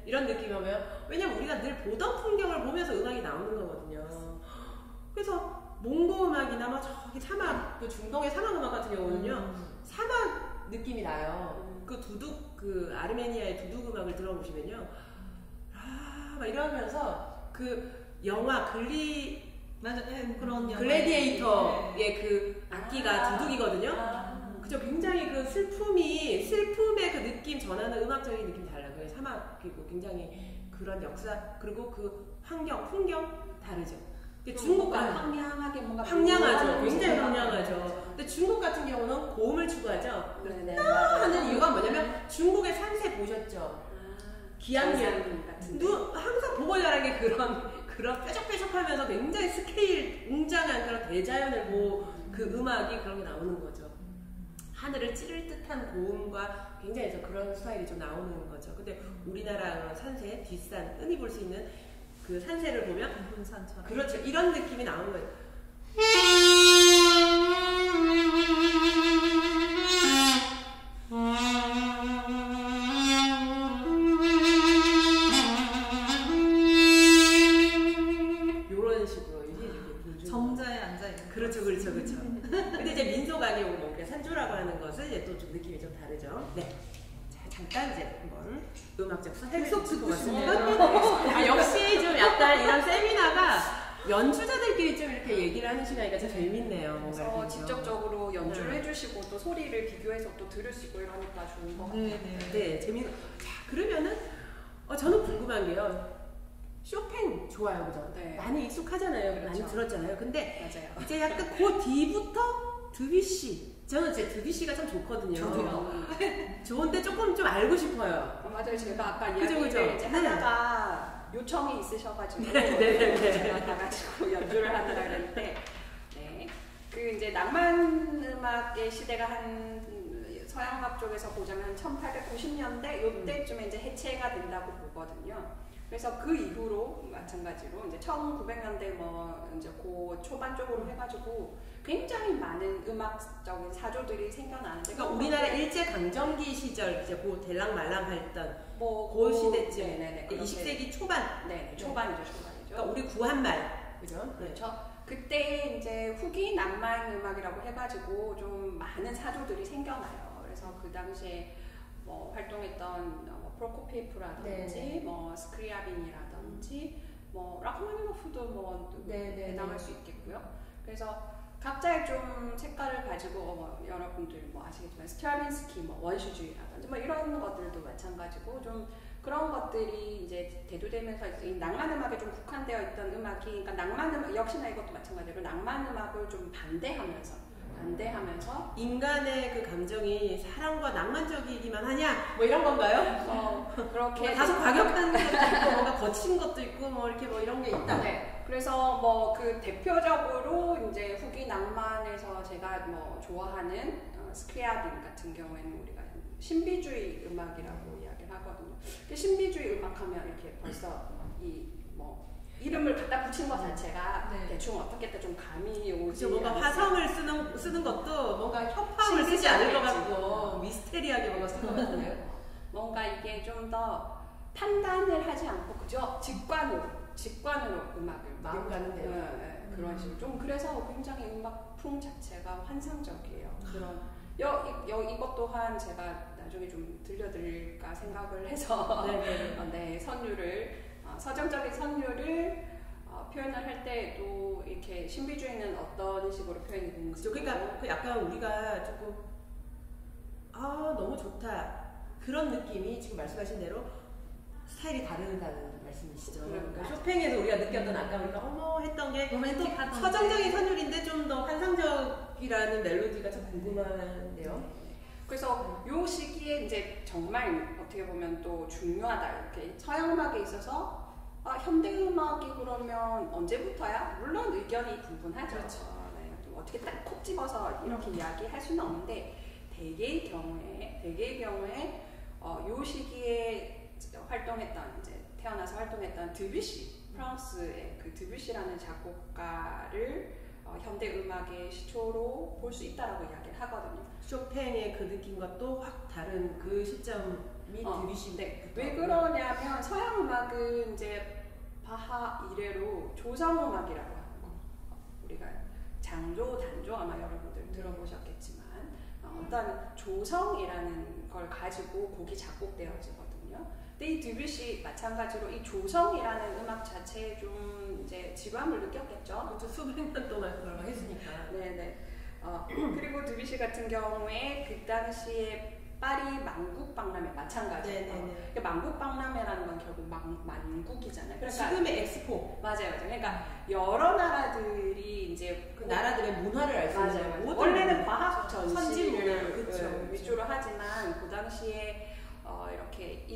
이런 느낌이 오면 왜냐면 우리가 늘 보던 풍경을 보면서 음악이 나오는 거거든요. 그래서 몽고 음악이나 뭐 저기 사막 그 중동의 사막 음악 같은 경우는요 음. 사막 느낌이 나요. 음. 그 두둑 그 아르메니아의 두둑 음악을 들어보시면요 아 막 이러면서 그 영화 글리 맞아, 예, 그런 글래디에이터의 그 악기가 아. 두둑이거든요. 아. 그죠? 굉장히 그 슬픔이 슬픔의 그 느낌 전하는 음악적인 느낌이 달라요. 그 사막이고 굉장히 그런 역사 그리고 그 환경 풍경 다르죠. 근데 중국과 황량하게 뭔가 황량하죠. 굉장히 묘한 황량하죠. 근데 중국 같은 경우는 고음을 추구하죠. 네네. 하는 이유가 뭐냐면 중국의 산세 보셨죠? 기암년 같은. 누 항상 보고 자란 게 그런 그런 뾰족뾰족하면서 굉장히 스케일 웅장한 그런 대자연을 보고 그 음악이 그런 게 나오는 거죠. 하늘을 찌를 듯한 고음과 굉장히 저 그런 스타일이 좀 나오는 거죠. 근데 우리나라 그런 산세, 뒷산, 흔히 볼 수 있는 그 산세를 보면 분산처럼. 그렇죠. 이런 느낌이 나오는 거예요. 요런 식으로 이게 이렇게 정자에 앉아 있는. 그렇죠, 그렇죠, 그렇죠. 근데 이제 민속악이 뭐 우리가 산주라고 하는 것은 이제 또 좀 느낌이 좀 다르죠. 네. 자, 잠깐 이제 한번 음악적 수업을 계속 듣고 듣고 싶네요. 왔습니다. 아, 역시 좀 약간 이런 세미나가 연주자들끼리 좀 이렇게 얘기를 하는 시간이니까 좀 재밌네요. 뭔가 그래서 이렇게 직접적으로 연주를 네. 해주시고 또 소리를 비교해서 또 들을 수 있고 이러니까 좋은 것 같아요. 네, 네. 네, 재밌. 자, 그러면은 어, 저는 궁금한 게요. 쇼팽 좋아요, 그죠? 네. 많이 익숙하잖아요. 그렇죠. 많이 들었잖아요. 근데 맞아요. 이제 약간 그 뒤부터 드뷔시. 저는 제 드뷔시가 참 좋거든요. 저도요. 좋은데 조금 좀 알고 싶어요. 어, 맞아요. 제가 아까 그죠, 이야기를 그죠? 이제 네. 하다가 요청이 있으셔가지고 네, 네, 네, 네. 제가 가가지고 연주를 하느라 그랬는데 네. 그 이제 낭만 음악의 시대가 한 서양 음악 쪽에서 보자면 한 천팔백구십 년대 요때쯤에 이제 해체가 된다고 보거든요. 그래서 그 이후로 마찬가지로 이제 천구백 년대 뭐 이제 그 초반 쪽으로 해가지고 굉장히 많은 음악적인 사조들이 생겨나는데 그러니까 우리나라 일제 강점기 시절 이제 그 대랑말랑 했던 뭐 그 시대쯤, 네네네, 이십 세기 초반. 네, 초반이죠, 초반이죠. 그러니까 우리 구한말, 그죠? 네. 그렇죠. 그때 이제 후기 낭만 음악이라고 해가지고 좀 많은 사조들이 생겨나요. 그래서 그 당시에 뭐 활동했던 뭐 프로코피프라든지 네. 뭐 스크리아빈이라든지 뭐 라흐마니노프도 뭐 네, 네, 해당할 네. 수 있겠고요. 그래서 각자의 좀 색깔을 가지고 어, 뭐 여러분들 뭐 아시겠지만 스트라빈스키 뭐 원시주의라든지 뭐 이런 것들도 마찬가지고 좀 그런 것들이 이제 대두되면서 이제 이 낭만 음악에 좀 국한되어 있던 음악이 그러니까 낭만 음악 역시나 이것도 마찬가지로 낭만 음악을 좀 반대하면서 반대하면서 인간의 그 감정이 사랑과 낭만적이기만 하냐? 뭐 이런 건가요? 어, 그렇게 다소 과격한 것도 있고 뭔가 거친 것도 있고 뭐 이렇게 뭐 이런 게 있다. 네. 그래서 뭐 그 대표적으로 이제 후기 낭만에서 제가 뭐 좋아하는 어, 스크리아빈 같은 경우에는 우리가 신비주의 음악이라고 이야기를 하거든요. 그 신비주의 음악하면 이렇게 벌써 이 뭐 이름을 갖다 붙인 것 자체가 네. 대충 어떻게 때 좀 감이 오지. 그죠? 뭔가 않을까. 화성을 쓰는 쓰는 것도 뭔가 협화음을 쓰지 않을 것 같고 미스테리하게 뭔가 쓴 것 같은데요. 뭔가 이게 좀 더 판단을 하지 않고 그저 직관으로 직관으로 음악을 마음 가는 대로. 네, 네, 그런 식으로 좀 그래서 굉장히 음악풍 자체가 환상적이에요. 그런 여, 이, 여, 이것 또한 제가 나중에 좀 들려드릴까 생각을 해서 네네. 어, 네, 선율을 어, 서정적인 선율을 어, 표현을 할 때 또 이렇게 신비주의는 어떤 식으로 표현이 되는지 그죠? 그러니까 그 약간 우리가 조금 아 너무 좋다 그런 느낌이 지금 말씀하신 대로 스타일이 다르다는 말씀이시죠. 그러니까 쇼팽에서 우리가 느꼈던 아까 우리가 어머 했던 게 로맨틱하던 서정적인 선율인데 좀 더 환상적이라는 멜로디가 좀 궁금한데요. 그래서 요 시기에 이제 정말 어떻게 보면 또 중요하다 이렇게 서양 음악에 있어서 아, 현대 음악이 그러면 언제부터야? 물론 의견이 분분하죠. 그렇죠. 네, 또 어떻게 딱 콕 집어서 이렇게 이야기할 수는 없는데 대개의 경우에 대개의 경우에 어, 요 시기에 활동했던 이제 태어나서 활동했던 드뷔시 프랑스의 그 드뷔시라는 작곡가를 어, 현대 음악의 시초로 볼 수 있다라고 이야기를 하거든요. 쇼팽의 그 느낌과 또 확 다른 그 시점 및 어, 드뷔시. 네. 왜 그러냐면 서양 음악은 이제 바하 이래로 조성 음악이라고 하는 거. 우리가 장조, 단조 아마 여러분들 들어보셨겠지만 어, 어떤 조성이라는 걸 가지고 곡이 작곡되어지거든요. 근데 이 드뷔시 마찬가지로 이 조성이라는 음악 자체에 좀 이제 지루함을 느꼈겠죠. 그렇죠. 수백 년 동안 그걸 했으니까. 네네. 어, 그리고 드뷔시 같은 경우에 그 당시에 파리 만국박람회 마찬가지예요. 그러니까 만국박람회라는 건 결국 만, 만국이잖아요. 그러니까 지금의 엑스포. 맞아요, 맞아요. 그러니까 여러 나라들이 이제 그 나라들의 문화를 알 수 있는 맞아요. 원래는 과학 선진 전시를 문화 그쵸, 위주로 하지만 그 당시에 어, 이렇게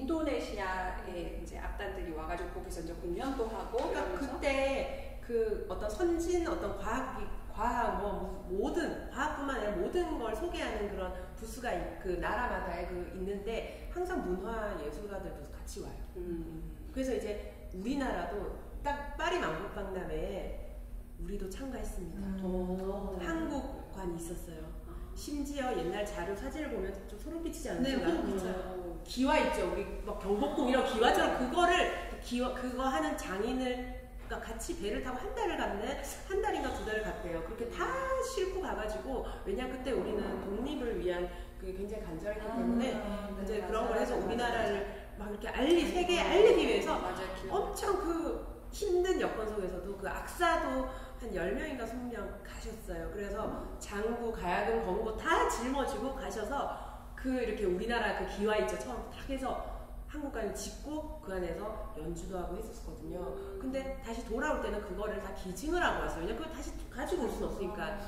인도네시아의 이제 악단들이 와가지고 거기서 이제 공연도 하고. 그러니까 그때 그 어떤 선진 어떤 과학 과학 뭐 모든 과학뿐만 아니라 모든 걸 소개하는 그런 부스가 그 나라마다에 그 있는데 항상 문화 예술가들도 같이 와요. 음. 그래서 이제 우리나라도 딱 파리 만국박람회에 우리도 참가했습니다. 음. 한국관이 있었어요. 심지어 옛날 자료 사진을 보면 좀 소름 끼치지 않으신가요? 네, 그렇죠. 기와 있죠. 우리 막 경복궁 이런 기와처럼 그거를 기와 그거 하는 장인을 그러니까 같이 배를 타고 한 달을 갔네. 한 달인가 두 달을 갔대요. 그렇게 다 싣고 가가지고 왜냐 그때 우리는 독립을 위한 그게 굉장히 간절했기 때문에 아, 네, 이제 맞아요. 그런 걸 해서 맞아요. 우리나라를 막 이렇게 알리 세계에 알리기 위해서 맞아요. 엄청 그 힘든 여건 속에서도 그 악사도 한 열 명인가 스무 명 가셨어요. 그래서 장구, 가야금, 건고 다 짊어지고 가셔서 그 이렇게 우리나라 그 기와 있죠. 처음 딱 해서 한국관을 짓고 그 안에서 연주도 하고 했었거든요. 근데 다시 돌아올 때는 그거를 다 기증을 하고 왔어요. 왜냐면 그걸 다시 가지고 올 수는 없으니까.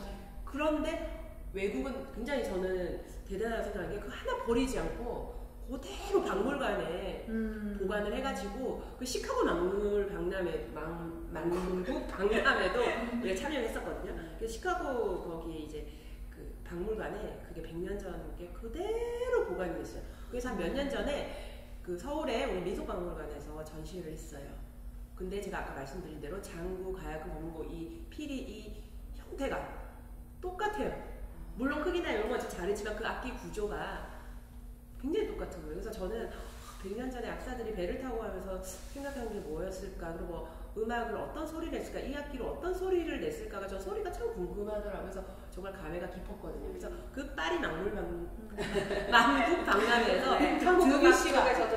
그런데 외국은 굉장히 저는 대단하다고 생각하는 게 그 하나 버리지 않고 그대로 박물관에 음. 보관을 해가지고 그 시카고 만물 박람회 만, 만국 박람회도 우리가 참여를 했었거든요. 그래서 시카고 거기 이제 그 박물관에 그게 백 년 전 게 그대로 보관이 됐어요. 그래서 한 몇 년 전에 그 서울에 우리 민속박물관에서 전시를 했어요. 근데 제가 아까 말씀드린 대로 장구, 가야금, 건고 이 피리 이 형태가 똑같아요. 물론 크기나 이런 건 좀 다르지만 그 악기 구조가 굉장히 똑같은 거예요. 그래서 저는 백 년 전에 악사들이 배를 타고 가면서 생각한 게 뭐였을까, 그리고 음악을 어떤 소리를 냈을까, 이 악기로 어떤 소리를 냈을까가 저 소리가 참 궁금하더라고요. 그래서 정말 감회가 깊었거든요. 그래서 그 파리 만물 만국 박람회에서 드뷔시가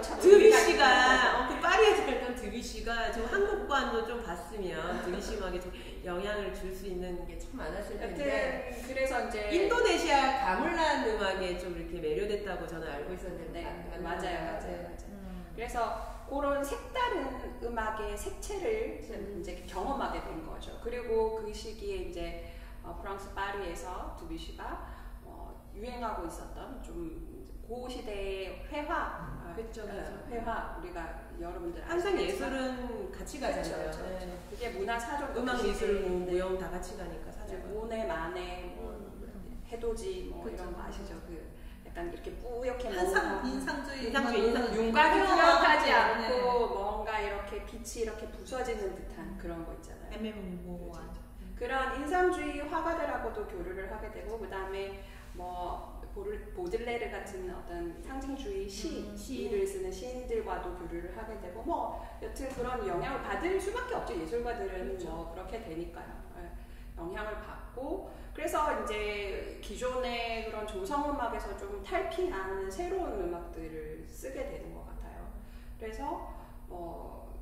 드뷔시가 어, 그 파리에서 했던 드뷔시가 저 한국관도 좀 봤으면 드뷔시 음악에 좀 영향을 줄 수 있는 게 참 많았을 텐데. 여튼 그래서 이제 인도네시아 가물란 음악에 좀 이렇게 매료됐다고 저는 알고 있었는데. 네, 맞아요, 맞아요, 맞아요. 음. 그래서 그런 색다른 음악의 색채를 이제 경험하게 된 거죠. 그리고 그 시기에 이제 어, 프랑스 파리에서 드뷔시가 어, 유행하고 있었던 좀 고 시대의 회화, 어, 그렇죠, 그렇죠. 회화 우리가 여러분들 항상 아시겠지만 예술은 같이 가잖아요. 그렇죠, 그렇죠. 네. 그게 문화 사정, 음악, 미술, 무용 다 같이 가니까 사실. 모네, 마네, 뭐 해돋이 뭐 그렇죠. 이런 거 아시죠? 그 약간 이렇게 뿌옇게 한상 인상주의 인상주의, 인상- 윤곽이 뚜렷하지 네. 않고 뭔가 이렇게 빛이 이렇게 부서지는 듯한 그런 거 있잖아요. 애매모호한. 그런 인상주의 화가들하고도 교류를 하게 되고 그 다음에 뭐 보들레르 같은 어떤 상징주의 시, 음, 시를 쓰는 시인들과도 교류를 하게 되고 뭐 여튼 그런 영향을 받을 수밖에 없죠. 예술가들은 그렇죠. 뭐 그렇게 되니까요. 네. 영향을 받고 그래서 이제 기존의 그런 조성음악에서 좀 탈피한 새로운 음악들을 쓰게 되는 것 같아요. 그래서 어,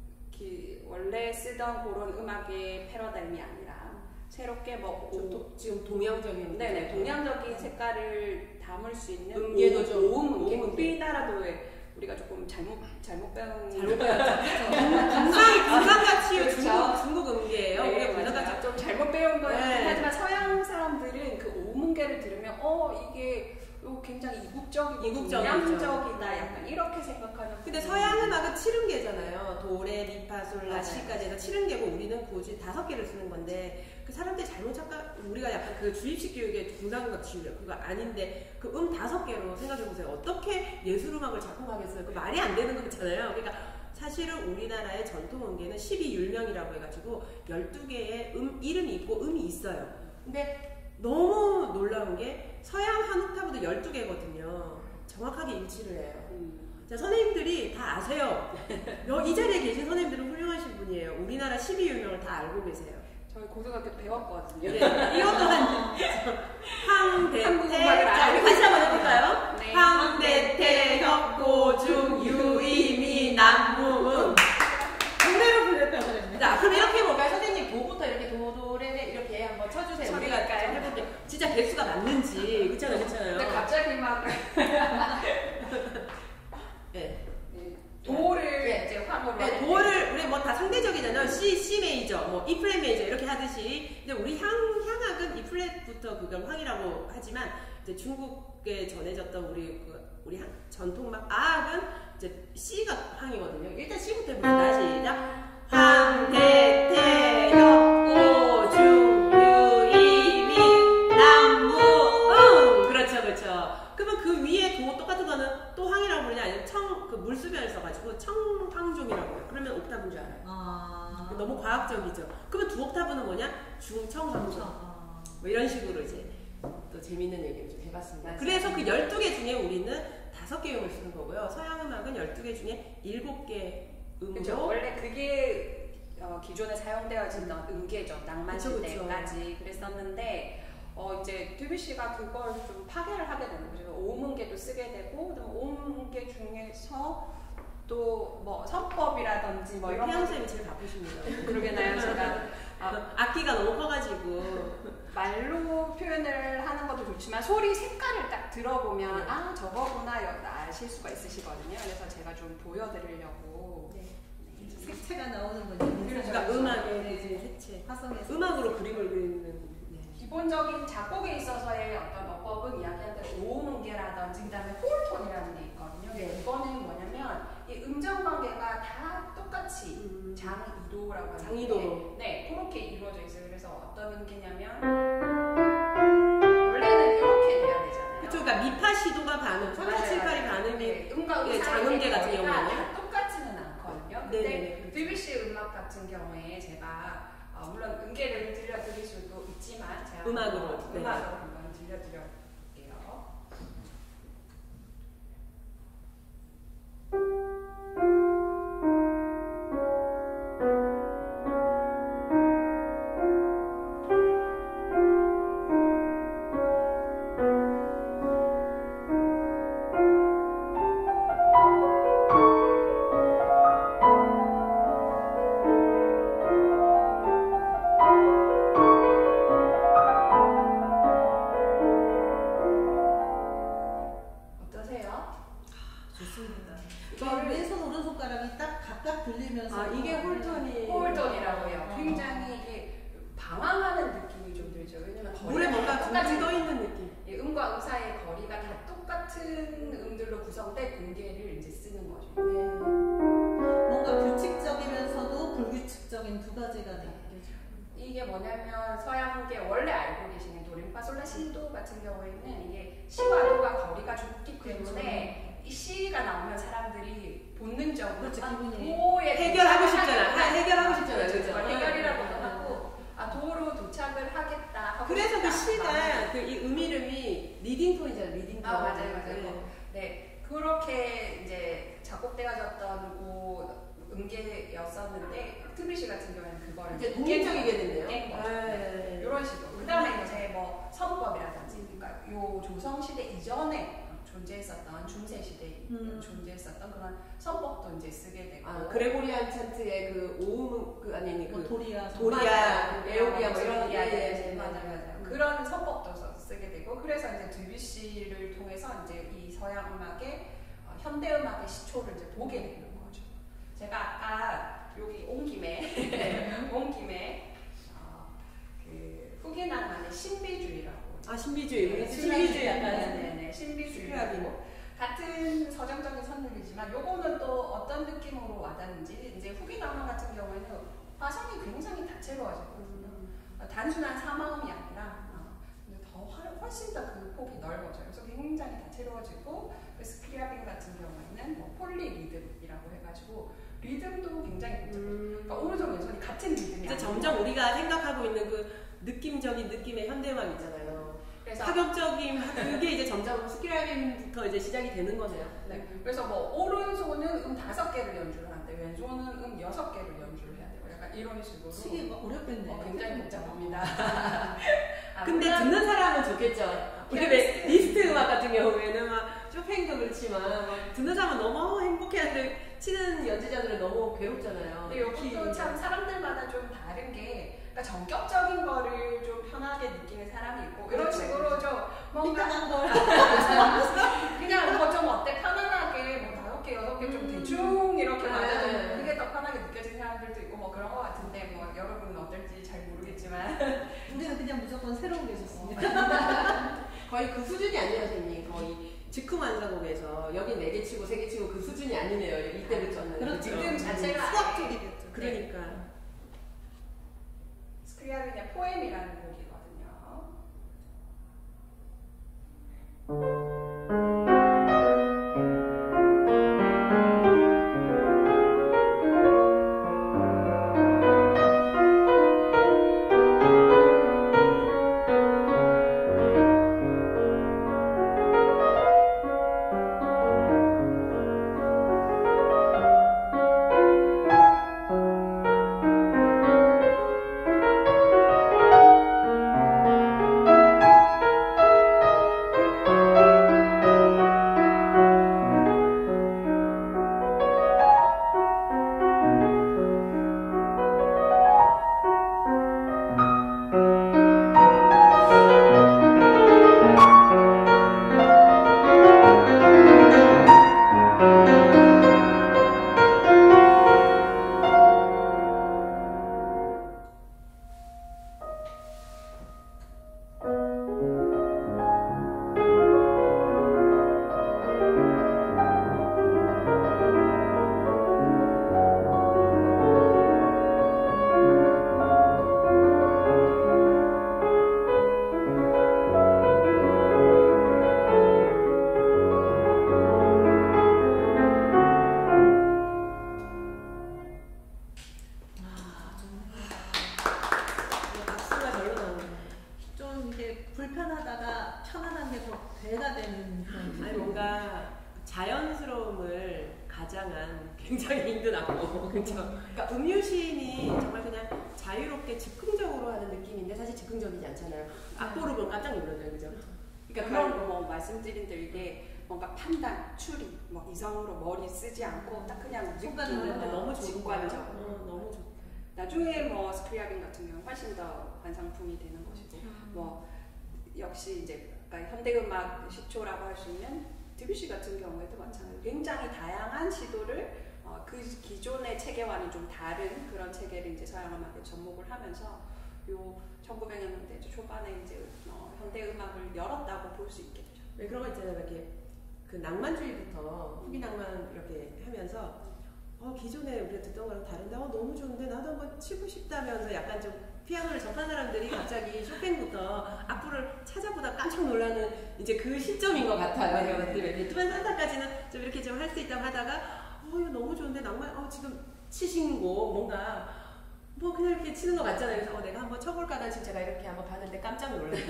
기, 원래 쓰던 그런 음악의 패러다임이 아니라 새롭게 뭐 좀 오, 도, 지금 동양적인. 네네 동양적인 색깔을 담을 수 있는 음계도 좀 오음 음계. 오음. 우리나라도 왜 우리가 조금 잘못 잘못 배운 잘못 배웠죠. 분상 분상같이 그렇죠. 중국 중국 음계예요. 네, 우리가 맞아요. 분상같이 좀 잘못 배운 거긴 네. 하지만 서양 사람들은 그 오음계를 들으면 어 이게 어, 굉장히 이국적이고 이국적이죠. 동양적이다 약간 이렇게 생각하는. 근데 서양 음악은 칠음 계잖아요. 도레, 미파솔라, 맞아요. 시까지 해서 칠음 계고 우리는 굳이 다섯 개를 쓰는 건데 그 사람들이 잘못 착각 우리가 약간 그 주입식 교육의 중상음악 지우려 그거 아닌데 그 음 다섯 개로 생각해 보세요. 어떻게 예술 음악을 작곡하겠어요? 그 말이 안 되는 거잖아요. 그러니까 사실은 우리나라의 전통 음계는 십이 율명이라고 해가지고 열두 개의 음 이름이 있고 음이 있어요. 근데 너무 놀라운 게 서양 한 옥타브도 열두 개거든요. 정확하게 일치를 해요. 음. 자, 선생님들이 다 아세요. 이 자리에 계신 선생님들은 훌륭하신 분이에요. 우리나라 십이 유명을 다 알고 계세요. 저희 고등학교 때 배웠거든요. 네, 이것도 한 황대태. 한국음악을 자, 우리 같이 한번 해볼까요? 네. 황대태, 혁고중, 유이미, 남무은. 노래로 불렀다고 그랬네. 자, 그럼 이렇게 해볼까요? 선생님 도부터 이렇게 도도레레 이렇게 한번 쳐주세요. 우리가 좀 해볼게요. 진짜 개수가 맞는지. 그렇잖아요, 그렇잖아요. 근데 갑자기 막 네. 도를 네. 이제 화음으로 네, 도를 우리 뭐 다 상대적이잖아요. C, C 메이저, 뭐 E 플랫 메이저 이렇게 하듯이. 근데 우리 향 향악은 E 플랫부터 그걸 황이라고 하지만 이제 중국에 전해졌던 우리 그 우리 향, 전통 막 악은 이제 C가 황이거든요. 일단 C부터 해봅시다. 시작. 황대태 혁고중 유이미 남무응. 그렇죠, 그렇죠. 그러면 그 위에 도 똑같은 거는 또 황이라고 부르냐 아니면 청 그 물수변을 써가지고 청황종이라고 해요. 그러면 옥타브인 줄 알아요. 아. 너무 과학적이죠. 그러면 두 옥타브는 뭐냐? 중청황종. 아. 뭐 이런 식으로 이제 또 재밌는 얘기를 좀 해봤습니다. 맞아요. 그래서 그 열두 개 중에 우리는 다섯 개 음을 쓰는 거고요. 서양 음악은 열두 개 중에 일곱 개 음으로. 그렇죠. 원래 그게 어, 기존에 사용되어지던 음계죠. 낭만 그쵸, 그쵸. 시대까지 그랬었는데 어, 이제 드뷔시가 그걸 좀 파괴를 하게 되는 거죠. 오음음계도 쓰게 되고 오음음계 중에서 또 뭐 선법이라든지 뭐 이런 피아노 쌤이 제일 바쁘십니다. 그러겠나요, 제가. 아, 악기가 너무 커가지고 말로 표현을 하는 것도 좋지만 소리 색깔을 딱 들어보면 네. 아 저거구나 아실 수가 있으시거든요. 그래서 제가 좀 보여드리려고. 네. 색채가 나오는군요. 그러니까 음악의 이제 색채, 화성에서 음악으로 그림을 그리는. 네. 기본적인 작곡에 있어서의 어떤 어법은 이야기하는데 오음음계라든지 그다음에 홀톤이라는 게 있거든요. 네. 이거는 뭐냐면 이 음정 관계가 다 똑같이 음. 장이도라고 하는 장이도로. 네, 그렇게 이루어져 있어요. 그래서 어떤 음계냐면 원래는 이렇게 돼야 되잖아요. 그쵸, 그러니까 미파시도가 반음, 삼, 사, 칠, 팔이 반음이. 네, 음과 예, 음 장음계 같은 사이의 거리가 경우에는. 다 똑같지는 않거든요. 근데 네네. 드뷔시 음악 같은 경우에 제가 어, 물론 음계를 들려드릴 수도 있지만 제가 음악으로, 한번, 네. 음악으로 한번 들려드릴게요. 어떠세요? 좋습니다. 이거를- 왼손 오른손가락이 딱 각각 들리면서 아, 이게 홀톤이. 홀톤이라고 해요. 어. 굉장히 이게 방황하는 느낌이 좀 들죠. 왜냐면 물에 뭔가 똑같은 둥둥 떠 있는 느낌. 이 음과 음 사이의 거리가 다 똑같은 음들로 구성된 음계를 이제 쓰는 거죠. 뭔가 규칙적이면서도 불규칙적인 두 가지가 되죠. 이게 뭐냐면 서양계 원래 알고 계시는 도레미파솔라시도 같은 경우에는 이게 시와 도가 거리가 좁기 때문에 이 시가 나오면 사람들이 본능적으로 그렇죠, 아, 기분이. 도에 해결하고 도착을 싶잖아. 하겠다. 해결하고 싶잖아요. 그렇죠. 그죠? 그걸 해결이라고도 네. 하고 아 도로 도착을 하겠다 하고 그래서 그 싶다. 시가 그 이 음 이름이 리딩톤이잖아요. 리딩톤. 아 맞아요 맞아요. 네. 네 그렇게 이제 작곡되어졌던 그 음계였었는데 트비시 같은 경우에는 그거를 이제 독립적이게 됐네요. 깬 거죠. 네. 네. 이런 식으로. 그 다음에 이제 뭐 선법이라든지, 그러니까 요 조성 시대 이전에 존재했었던 중세 시대에 음. 존재했었던 그런 선법도 이제 쓰게 되고. 아, 그레고리안 찬트의 그 오음 그 아니 뭐 그 도리아, 도리아, 맞아요. 에오리아 뭐 이런 예, 예, 예, 예, 맞아요, 맞아요. 음. 그런 선법도 써- 쓰게 되고, 그래서 이제 드뷔시를 통해서 이제 이 서양 음악의 어, 현대 음악의 시초를 이제 보게 되는 거죠. 제가 아까 여기 온 김에 온 김에 어, 그 후기낭만의 신비주의라고. 아 신비주의. 네, 신비주의 약간 네네 신비주의. 스크라비 뭐. 같은 서정적인 선율이지만 요거는 또 어떤 느낌으로 와닿는지 이제 후기낭만 같은 경우에는 화성이 굉장히 다채로워지거든요. 어, 단순한 사마음이 아니라 어, 근데 더 훨- 훨씬 더 그 폭이 넓어져요. 그래서 굉장히 다채로워지고 스크리아빙 같은 경우에는 뭐 폴리 리듬이라고 해가지고 리듬도 굉장히 복잡해요. 음. 그러니까 오른손 왼손이 같은 리듬이 이제 아니고 점점 우리가 생각하고 있는 그 느낌적인 느낌의 현대음악 있잖아요. 그래서 그래서 파격적인 그게 이제 점점 스키라빔부터 이제 시작이 되는 거네요. 네. 그래서 뭐 오른손은 음 다섯 개를 연주를 하는데 왼손은 음 여섯 개를 연주를 해야 돼요. 약간 이런 식으로. 치기 어렵겠네. 어, 굉장히 복잡합니다. 아, 근데 물론 듣는 사람은 좋겠죠. 우리 왜 리스트 음악 같은 경우에는 막 쇼팽도 그렇지만 막 듣는 사람은 너무 행복해하는데 치는 연주자들은 너무 괴롭잖아요. 근데 이것도 참 사람들마다 좀 다른 게 그러니까 전격적인 거를 좀 편하게 느끼는 사람이 있고 이런 그렇죠. 식으로 좀 뭔가 민감한 걸. 그냥 뭐 좀 어때 편안하게 뭐 다섯 개 여섯 개 좀 음. 대충 이렇게 네. 맞아도 그게 더 편하게 느껴지는 사람들도 있고 뭐 그런 것 같은데 뭐 여러분은 어떨지 잘 모르겠지만 우리는 그냥 무조건 새로운 게 좋습니다. 거의 그 수준이 아니에요, 선생님. 거의 즉흥 완성곡에서 여기 네 개 치고 세 개 치고 그 수준이 아니네요. 이때부터는. 그렇죠. 리듬 자체가 수학적이겠죠. 그러니까. 스크리아빈의 포엠이라는 곡이거든요. 박수가 절로 나오네. 좀 이게 불편하다가 편안한 게 더 배가 되는 그런. 아니 뭔가 자연스러움을 가장한 굉장히 힘든 악보, 그렇죠? 그러니까 음유시인이 정말 그냥 자유롭게 즉흥적으로 하는 느낌인데 사실 즉흥적이지 않잖아요. 악보를 보면 깜짝 놀라죠, 그죠? 그러니까 그런 뭐 말씀드린 대로 이게 뭔가 판단, 추리, 뭐 이성으로 머리 쓰지 않고 딱 그냥 순간적으로 느끼는 근데 너무 좋은 직관적. 거예요. 어, 너무 좋다. 나중에 뭐 스크리아빈 같은 경우 훨씬 더 완성품이 되는 것이고 뭐 역시 이제 그러니까 현대음악 시초라고 할 수 있는 드뷔시 같은 경우에도 마찬가지로 굉장히 다양한 시도를 어, 그 기존의 체계와는 좀 다른 그런 체계를 이제 서양음악에 접목을 하면서 요 천구백 년대 초반에 이제 어, 현대음악을 열었다고 볼 수 있겠죠. 왜 그런 거 있잖아요, 이렇게 그 낭만주의부터 후기 낭만 이렇게 하면서 어, 기존에 우리가 듣던 거랑 다른데 어, 너무 좋은데 나도 한번 치고 싶다면서 약간 좀 피아노를 접한 사람들이 갑자기 쇼팽부터 악보를 찾아보다 깜짝 놀라는 이제 그 시점인 것 같아요. 제가 봤을 때 뚜만 산타까지는 좀 이렇게 좀 할 수 있다고 하다가 어 이거 너무 좋은데 낭만 어 지금 치신 곡 뭔가 뭐 그냥 이렇게 치는 거 맞잖아요. 그래서 어, 내가 한번 쳐볼까 나 지금 제가 이렇게 한번 봤는데 깜짝 놀랐어요.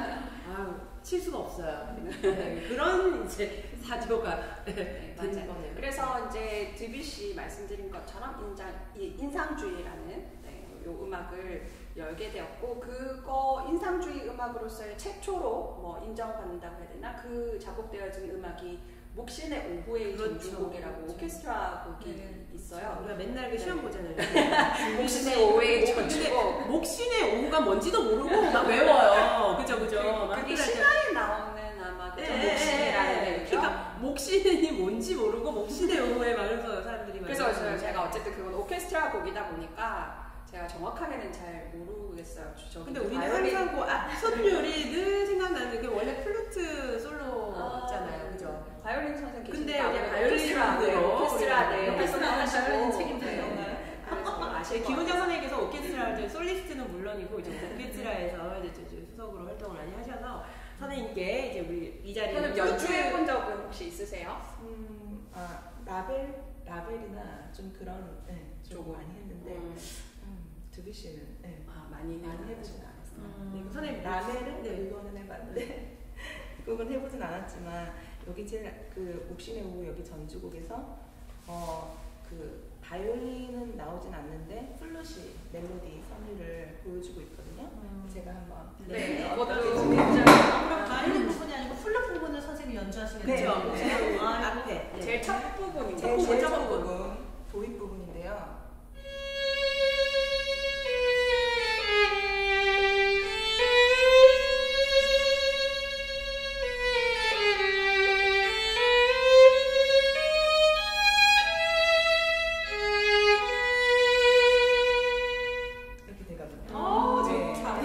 아유 칠 수가 없어요. 네, 그런 이제 사조가 네, 된 맞아요. 거네요. 그래서 이제 드뷔시 말씀드린 것처럼 인장, 이 인상주의라는 네, 요 음악을 열게 되었고 그거 인상주의 음악으로서의 최초로 뭐 인정받는다고 해야 되나 그 작곡되어진 음악이 목신의 오후의 그렇죠. 전주곡이라고 그렇죠. 오케스트라 곡이 네. 있어요. 우리가 맨날 그 시험 보잖아요. 목신의 오후의 근데 전주곡. 목신의 오후가 뭔지도 모르고 막 외워요. 그죠, 그죠. 막 그게 학교 다닐 때. 신화에 나오는 아마 그죠? 예, 목신이라는 예, 예. 얘기죠. 그러니까 목신이 뭔지 모르고 목신의 오후에 말해서 사람들이 그래서 많이 제가, 제가 어쨌든 그건 오케스트라 곡이다 보니까 제가 정확하게는 잘 모르겠어요. 저 근데 우리는 항상 그 앞선율이 늘 생각나는 게 원래 플루트 솔로잖아요, 그죠? 바이올린 선생 계시니까 근데 이제 아무래도 바이올린으로 오케스트라 네 우리가 활동을 하시고 바이올린 책임져요. 네. 그래서 아실 것 김은정 같아요. 선생님께서 오케스트라 이제 솔리스트는 물론이고 이제 오케스트라에서 이제 저- 저 수석으로 활동을 많이 하셔서 선생님께 이제 우리 이 자리에 그럼 연주해 본 적은 혹시 있으세요? 음, 아, 라벨, 라벨이나 좀 그런 네, 좀 조금. 많이 했는데 음. 음, 드뷔시는 네, 아 많이는 많이 안 해보진 해보진 않았어요. 음. 네, 그 선생님 라벨은 네. 그거는 해봤는데 그건 해보진 않았지만 여기 제 그 옥신의 우 여기 전주곡에서 어 그 바이올린은 나오진 않는데 플룻이 멜로디 선율을 보여주고 있거든요. 음. 제가 한번 네, 네, 그것도 어떻게 굉장히 그럼 바이올린 부분이 아니고 플룻 부분을 선생님이 연주하시겠네요. 네. 네. 아, 앞에 네. 제일 첫 부분인 제일 거. 제일 첫 첫 부분. 부분 도입 부분인데요. 이렇게 되거든요. 어, 네. 좋다.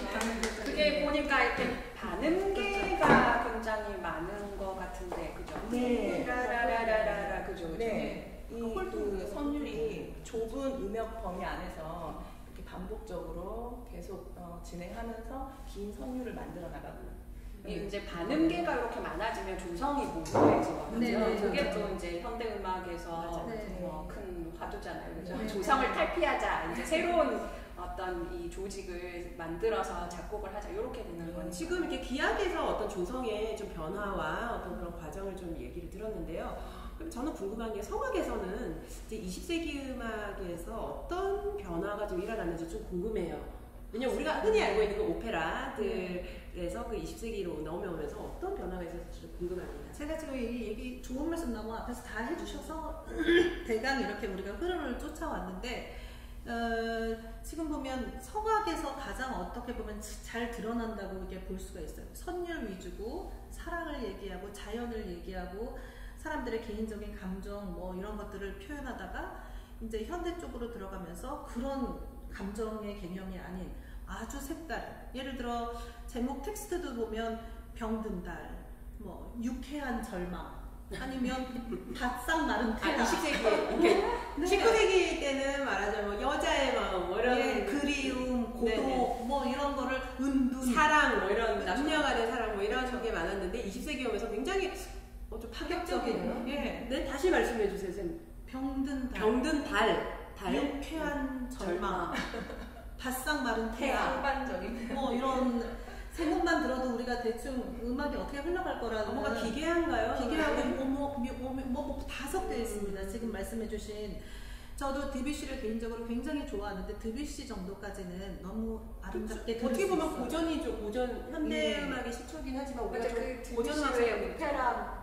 그게 보니까 이렇게 반음계가 굉장히 많은 것 같은데, 그죠? 네. 라라라라라, 그죠? 그죠? 네, 이 홀도 그 선율이 좁은 음역 범위 안에서 이렇게 반복적으로 계속 어, 진행하면서 긴 선율을 만들어 나가고. 이 이제 반음계가 이렇게 많아지면 조성이 모호해지거든요. 네, 네, 그게 맞아요. 또 이제 현대 음악에서 네. 어, 큰 화두잖아요. 그죠? 네. 조성을 탈피하자. 이제 새로운 어떤 이 조직을 만들어서 작곡을 하자. 이렇게 되는 거니까. 지금 이렇게 기악에서 어떤 조성의 좀 변화와 어떤 그런 과정을 좀 얘기를 들었는데요. 그럼 저는 궁금한 게 성악에서는 이제 이십 세기 음악에서 어떤 변화가 좀 일어났는지 좀 궁금해요. 왜냐면 우리가 흔히 알고 있는 그 오페라들에서 그 이십 세기로 넘어오면서 어떤 변화가 있었을지 좀 궁금합니다. 제가 지금 이 얘기 좋은 말씀 너무 앞에서 다 해주셔서 대강 이렇게 우리가 흐름을 쫓아왔는데 어, 지금 보면 성악에서 가장 어떻게 보면 잘 드러난다고 이렇게 볼 수가 있어요. 선율 위주고 사랑을 얘기하고 자연을 얘기하고 사람들의 개인적인 감정 뭐 이런 것들을 표현하다가 이제 현대 쪽으로 들어가면서 그런 감정의 개념이 아닌 아주 색다른, 예를 들어 제목 텍스트도 보면 병든 달, 뭐 유쾌한 절망, 아니면 바싹 마른 아, 태아. 이십 세기. 이렇게 네. 십구 세기 때는 말하자면 여자의 마음, 뭐 이런 예, 그리움, 고독, 네네. 뭐 이런 거를 은둔, 사랑, 뭐 이런 그렇죠. 남녀 간의 사랑, 뭐 이런 게 많았는데 이십 세기 오면서 굉장히 어, 좀 파격적이에요. 예, 네, 다시 말씀해 주세요, 선생님. 병든 달, 병든 달, 달, 유쾌한 절망, 바싹 마른 태아, 상반적인. 뭐 이런 세 곡만 들어도 우리가 대충 음악이 어떻게 흘러갈 거라는 뭔가 기괴한가요? 기괴하고 뭐뭐 뭐, 뭐, 뭐, 다 섞여 있습니다. 지금 말씀해주신 저도 드뷔시를 개인적으로 굉장히 좋아하는데 드뷔시 정도까지는 너무 아름답게 들을 어떻게 수 보면 있어요. 고전이죠. 고전 현대 예. 음악의 시초긴 하지만 우리가 맞아, 좀 그 고전 드뷔시의 음악 오페라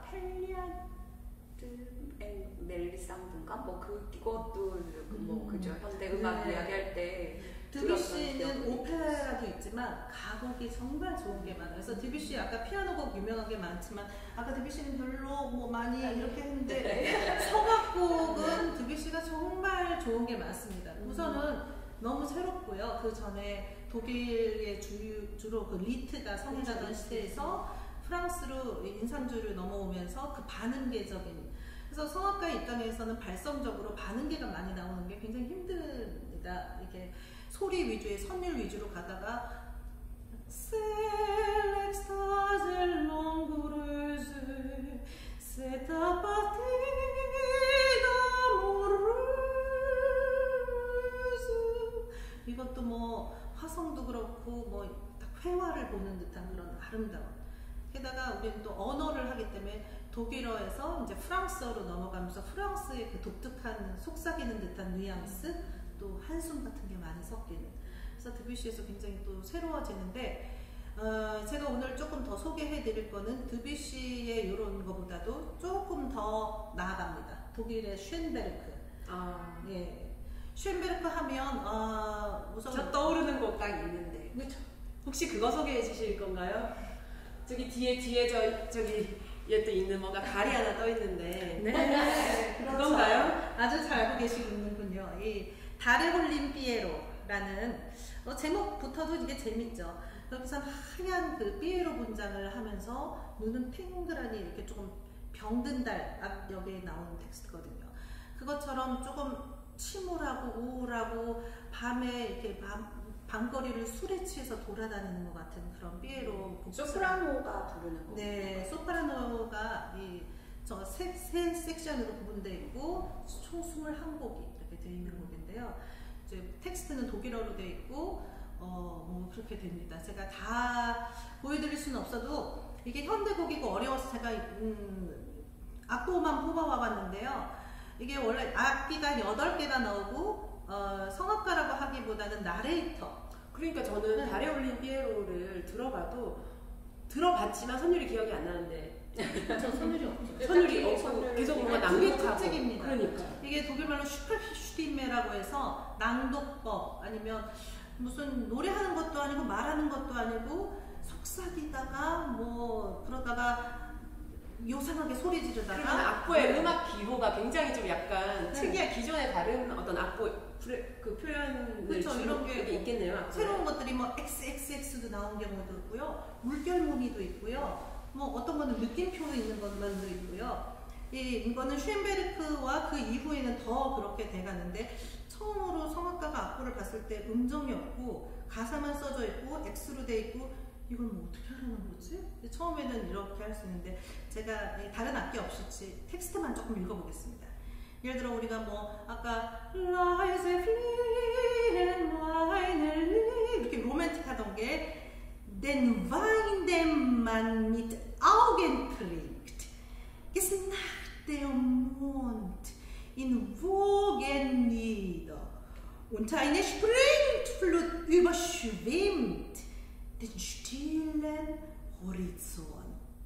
펠리아드 앤 멜리상드인가? 뭐 그 이것도 뭐 음. 그죠? 현대 음악 네. 이야기할 때 드뷔시는 들었던 오페라도 있지만 가곡이 정말 좋은 게 많아요. 그래서 드뷔시 아까 피아노곡 유명한 게 많지만 아까 드뷔시는 별로 뭐 많이 이렇게 했는데 성악곡은 드뷔시가 정말 좋은 게 많습니다. 우선은 너무 새롭고요. 그 전에 독일의 주, 주로 그 리트가 성행하던 시대에서 프랑스로 인상주를 넘어오면서 그 반음계적인, 그래서 성악가 입장에서는 발성적으로 반음계가 많이 나오는 게 굉장히 힘듭니다. 이렇게 소리 위주의 선율 위주로 가다가 C'est l'extase langoureuse, c'est ta partie amoureuse. 이것도 뭐 화성도 그렇고 뭐 딱 회화를 보는 듯한 그런 아름다움. 게다가 우리는 또 언어를 하기 때문에 독일어에서 이제 프랑스어로 넘어가면서 프랑스의 그 독특한 속삭이는 듯한 뉘앙스, 또 한숨 같은 게 많이 섞이는. 그래서 드뷔시에서 굉장히 또 새로워지는데, 어, 제가 오늘 조금 더 소개해 드릴 거는 드뷔시의 이런 거보다도 조금 더 나아갑니다. 독일의 쉔베르크. 아, 예. 쉔베르크 하면, 어, 우선. 저 떠오르는 곡 딱 있는데 그렇죠. 혹시 그거 소개해 주실 건가요? 저기 뒤에 뒤에 저 저기 얘 또 있는 뭔가 달이 하나 떠 있는데 네. 그건가요? 아주 잘 알고 계시는군요. 이 달에 홀린 피에로라는 어, 제목부터도 이게 재밌죠. 여기서 하얀 그 피에로 분장을 하면서 눈은 탱글하니 이렇게 조금 병든 달 앞 여기에 나오는 텍스트거든요. 그것처럼 조금 침울하고 우울하고 밤에 이렇게 밤, 밤거리를 술에 취해서 돌아다니는 것 같은 그런 피에로 복수. 소프라노가 부르는 거. 네, 소프라노가 이저 세, 세 섹션으로 구분되어 있고 총 이십일 곡이 이렇게 되어 있는 곡인데요. 이제 텍스트는 독일어로 되어 있고 어, 뭐 그렇게 됩니다. 제가 다 보여드릴 수는 없어도 이게 현대곡이고 어려워서 제가 음, 악보만 뽑아와봤는데요. 이게 원래 악기가 여덟 개가 나오고 어, 성악가라고 하기보다는 나레이터. 그러니까 저는 네. 달에 올린 피에로를 들어봐도 들어봤지만 선율이 기억이 안 나는데 저 선율이 없죠. 선율이 딱히 없고 선율을 계속 뭔가 그게 낭독하고 특징입니다. 그러니까 이게 독일말로 슈퍼슈디메라고 해서 낭독법 아니면 무슨 노래하는 것도 아니고 말하는 것도 아니고 속삭이다가 뭐 그러다가 요상하게 소리 그러면 지르다가 악보의 네. 음악 기호가 굉장히 좀 약간 네. 특이한 기존의 다른 어떤 악보 프레- 그 표현을 그쵸, 주는 이런 게 게 있겠네요. 악보에. 새로운 것들이 뭐 엑스엑스엑스도 나온 경우도 있고요. 물결 무늬도 있고요. 뭐 어떤 거는 느낌표 있는 것만도 있고요. 이, 이거는 슈엔베르크와 그 이후에는 더 그렇게 돼가는데 처음으로 성악가가 악보를 봤을 때 음정이 없고 가사만 써져 있고 X로 돼 있고 이걸 뭐 어떻게 하라는 거지? 처음에는 이렇게 할 수 있는데 제가 다른 악기 없이 텍스트만 조금 읽어보겠습니다. 예를 들어 우리가 뭐 아까 Leise fliehen meine Liebe 이렇게 로맨틱하던 게 Den Wein, den man mit Augen trinkt, ist nach dem Mond in Wogen nieder und eine Springflut überschwemmt den stillen Horizont.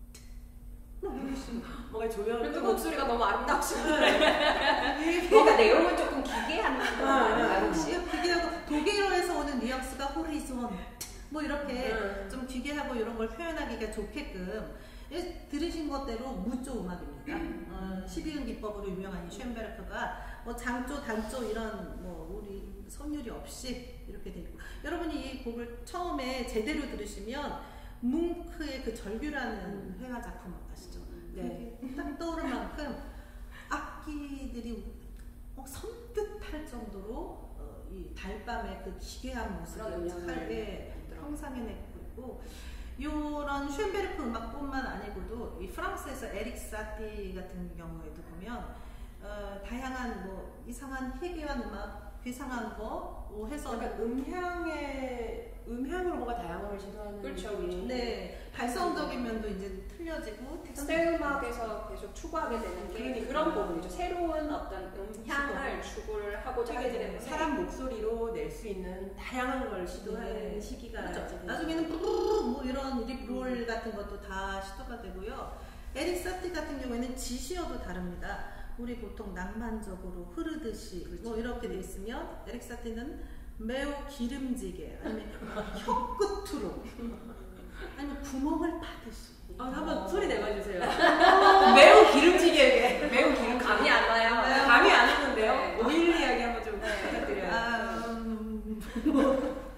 뭔가 조명 그래도 목소리가 너무 아름답시네. 뭔가 내용은 조금 기괴한 거 아닌가요 혹시? 기괴하고 독일어에서 오는 뉘앙스가 호리존 뭐 이렇게 음. 좀 기괴하고 이런 걸 표현하기가 좋게끔 예, 들으신 것대로 무조 음악입니다. 어, 십이음 기법으로 유명한 이 쉔베르크가 뭐 장조, 단조 이런 뭐 우리 선율이 없이 이렇게 돼 있고 여러분이 이 곡을 처음에 제대로 들으시면 뭉크의 그 절규라는 회화 작품 아시죠? 네. 그게 딱 떠오를 만큼 악기들이 어, 섬뜩할 정도로 어, 이 달밤의 그 기괴한 모습을 그런 음향을 살게 만들어. 형상해내고 있고 요런 쉔베르크 음악뿐만 아니고도 이 프랑스에서 에릭 사티 같은 경우에도 보면 어, 다양한 뭐 이상한 희귀한 음악, 괴상한 거 뭐 해서 약간 음향의 음향으로 뭔가 다양함을 시도하는 그렇죠, 쪽이 그렇죠. 네 발성적인 면도 이제 틀려지고 텍스트 현대 음악에서 계속 추구하게 되는 게 그러니까. 그런 부분이죠. 새로운 어떤 음향을 추구를 하고자 하게 되는 건데 사람 목소리로 낼 수 있는 다양한 걸 시도하는 네. 시기가 그렇죠. 이제 나중에는 브루르 뭐 이런 립롤 같은 것도 다 시도가 되고요. 에릭 사티 같은 경우에는 지시어도 다릅니다. 우리 보통 낭만적으로 흐르듯이 그렇죠. 뭐 이렇게 돼 있으면 에릭 사티는 매우 기름지게 아니면 혀 끝으로 아니면 구멍을 파듯이 아, 한번 소리 내봐주세요. 매우 기름지게 매우 기름 감이 안 와요. 감이 안 오는데요. 네. 오일 이야기 한번 좀 부탁드려요. 아, 음, 뭐,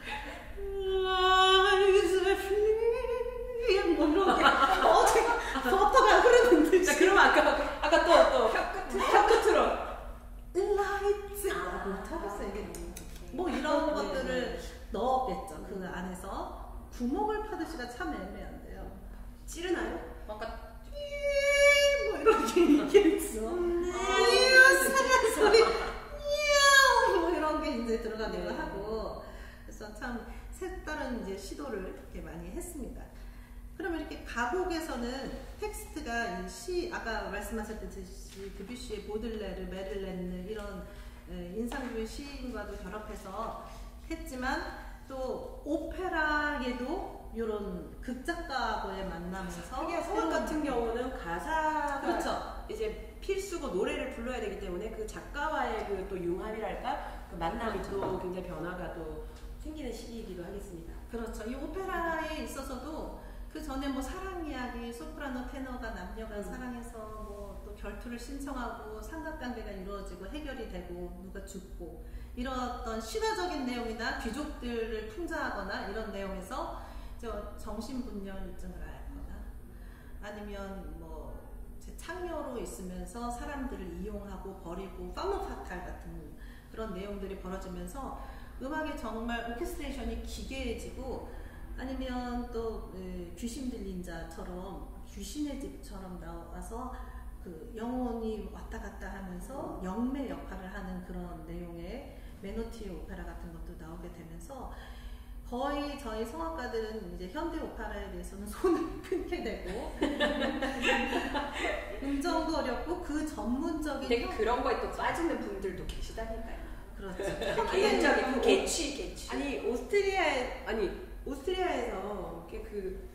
Leise fliehen 뭐 이런 게 어제 버터가 흐르는 듯이 자, 그러면 아까 아까 또또 혀 끝으로 라이트 아, 못하겠어 이게 뭐 이런 네. 것들을 넣었겠죠 그 안에서 구멍을 파듯이가 참 애매한데요 찌르나요? 뭔가 뭐 이렇게 얘기했어 이상한 소리 야옹 뭐 이런 게 이제 들어가기도 네. 하고 그래서 참 색다른 이제 시도를 이렇게 많이 했습니다. 그러면 이렇게 가곡에서는 텍스트가 이 시 아까 말씀하셨듯이 드뷔시의 보들레르, 메를렌느 이런 인상주의 시인과도 결합해서 했지만 또 오페라에도 이런 극작가와의 만나면서 하기야 성악 같은 경우는 가사가 그렇죠. 이제 필수고 노래를 불러야 되기 때문에 그 작가와의 그 또 융합이랄까 그 만남이 그렇죠. 또 굉장히 변화가 또 생기는 시기이기도 하겠습니다. 그렇죠. 이 오페라에 있어서도 그 전에 뭐 사랑 이야기, 소프라노, 테너가 남녀가 음. 사랑해서 뭐 또 결투를 신청하고 삼각관계가 이루어지고 해결이 되고 누가 죽고 이런 어떤 신화적인 내용이나 귀족들을 풍자하거나 이런 내용에서 저 정신분열증을 앓거나 아니면 뭐 창녀로 있으면서 사람들을 이용하고 버리고 파무파탈 같은 그런 내용들이 벌어지면서 음악이 정말 오케스트레이션이 기괴해지고 아니면 또 에, 귀신 들린 자처럼 귀신의 집처럼 나와서 그 영혼이 왔다 갔다 하면서 영매 역할을 하는 그런 내용의 메노티의 오페라 같은 것도 나오게 되면서 거의 저희 성악가들은 이제 현대 오페라에 대해서는 손을 끊게 되고 음정도 어렵고 그 전문적인 근데 형- 그런 거에 또 빠지는 분들도 계시다니까요. 그렇죠. 그 개인적인 그 개취 개취. 아니 오스트리아에 아니 오스트리아에서 이렇게 그,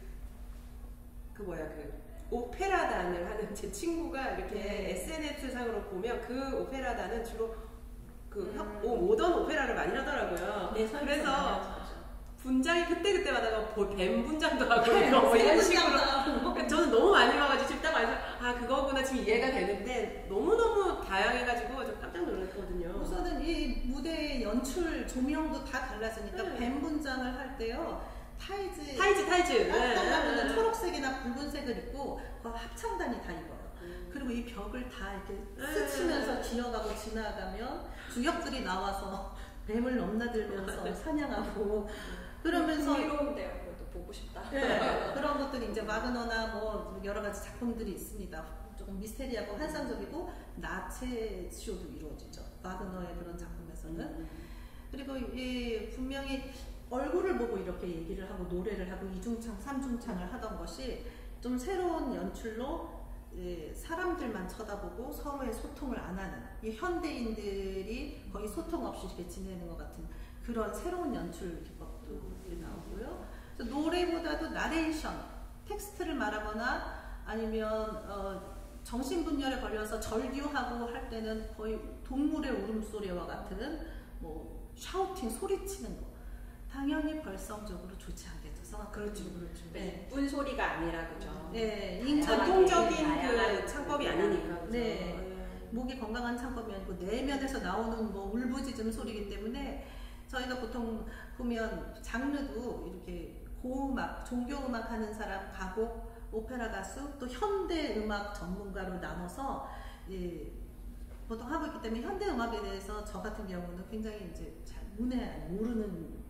그 뭐야 그 오페라단을 하는 제 친구가 이렇게 네. 에스엔에스 상으로 보면 그 오페라단은 주로 그 음. 혀- 오, 모던 오페라를 많이 하더라고요. 네, 설득 그래서 많이 하죠. 분장이 그때 그때마다 뱀 분장도 하고 네, 뭐 이런 뱀 식으로. 분장도 하고. 그러니까 저는 너무 많이 봐가지고 지금 딱 와서 아 그거구나 지금 이해가 되는데 너무 너무 다양해가지고 좀 깜짝 놀랐거든요. 우선은 이 무대의 연출 조명도 다 달라지니까 네. 뱀 분장을 할 때요 타이즈 타이즈 타이즈. 따뜻하면 네. 초록색이나 붉은색을 입고 그 합창단이 다 입어요. 그리고 이 벽을 다 이렇게 스치면서 기어가고 지나가면 주역들이 나와서 뱀을 넘나들면서 사냥하고 그러면서 흥미로운데요. 그것도 보고 싶다. 네, 그런 것들이 이제 와그너나 뭐 여러 가지 작품들이 있습니다. 조금 미스테리하고 환상적이고 나체 쇼도 이루어지죠. 와그너의 그런 작품에서는. 그리고 이 분명히 얼굴을 보고 이렇게 얘기를 하고 노래를 하고 이중창, 삼중창을 하던 것이 좀 새로운 연출로 예, 사람들만 쳐다보고 서로의 소통을 안 하는 이 현대인들이 거의 소통 없이 이렇게 지내는 것 같은 그런 새로운 연출 기법도 나오고요. 그래서 노래보다도 나레이션, 텍스트를 말하거나 아니면 어, 정신분열에 걸려서 절규하고 할 때는 거의 동물의 울음소리와 같은 뭐 샤우팅, 소리치는 거 당연히 벌성적으로 좋지 않겠죠. 그렇죠, 그렇죠. 네. 예쁜 소리가 아니라 그죠. 네, 다양하게, 전통적인 다양한 그 창법이 소리가 아니니까. 그죠? 네. 목이 건강한 창법이 아니고 내면에서 나오는 뭐 울부짖음 소리이기 때문에 저희가 보통 보면 장르도 이렇게 고음악, 종교음악 하는 사람, 가곡, 오페라 가수, 또 현대음악 전문가로 나눠서 예, 보통 하고 있기 때문에 현대음악에 대해서 저 같은 경우는 굉장히 이제 잘 문외 모르는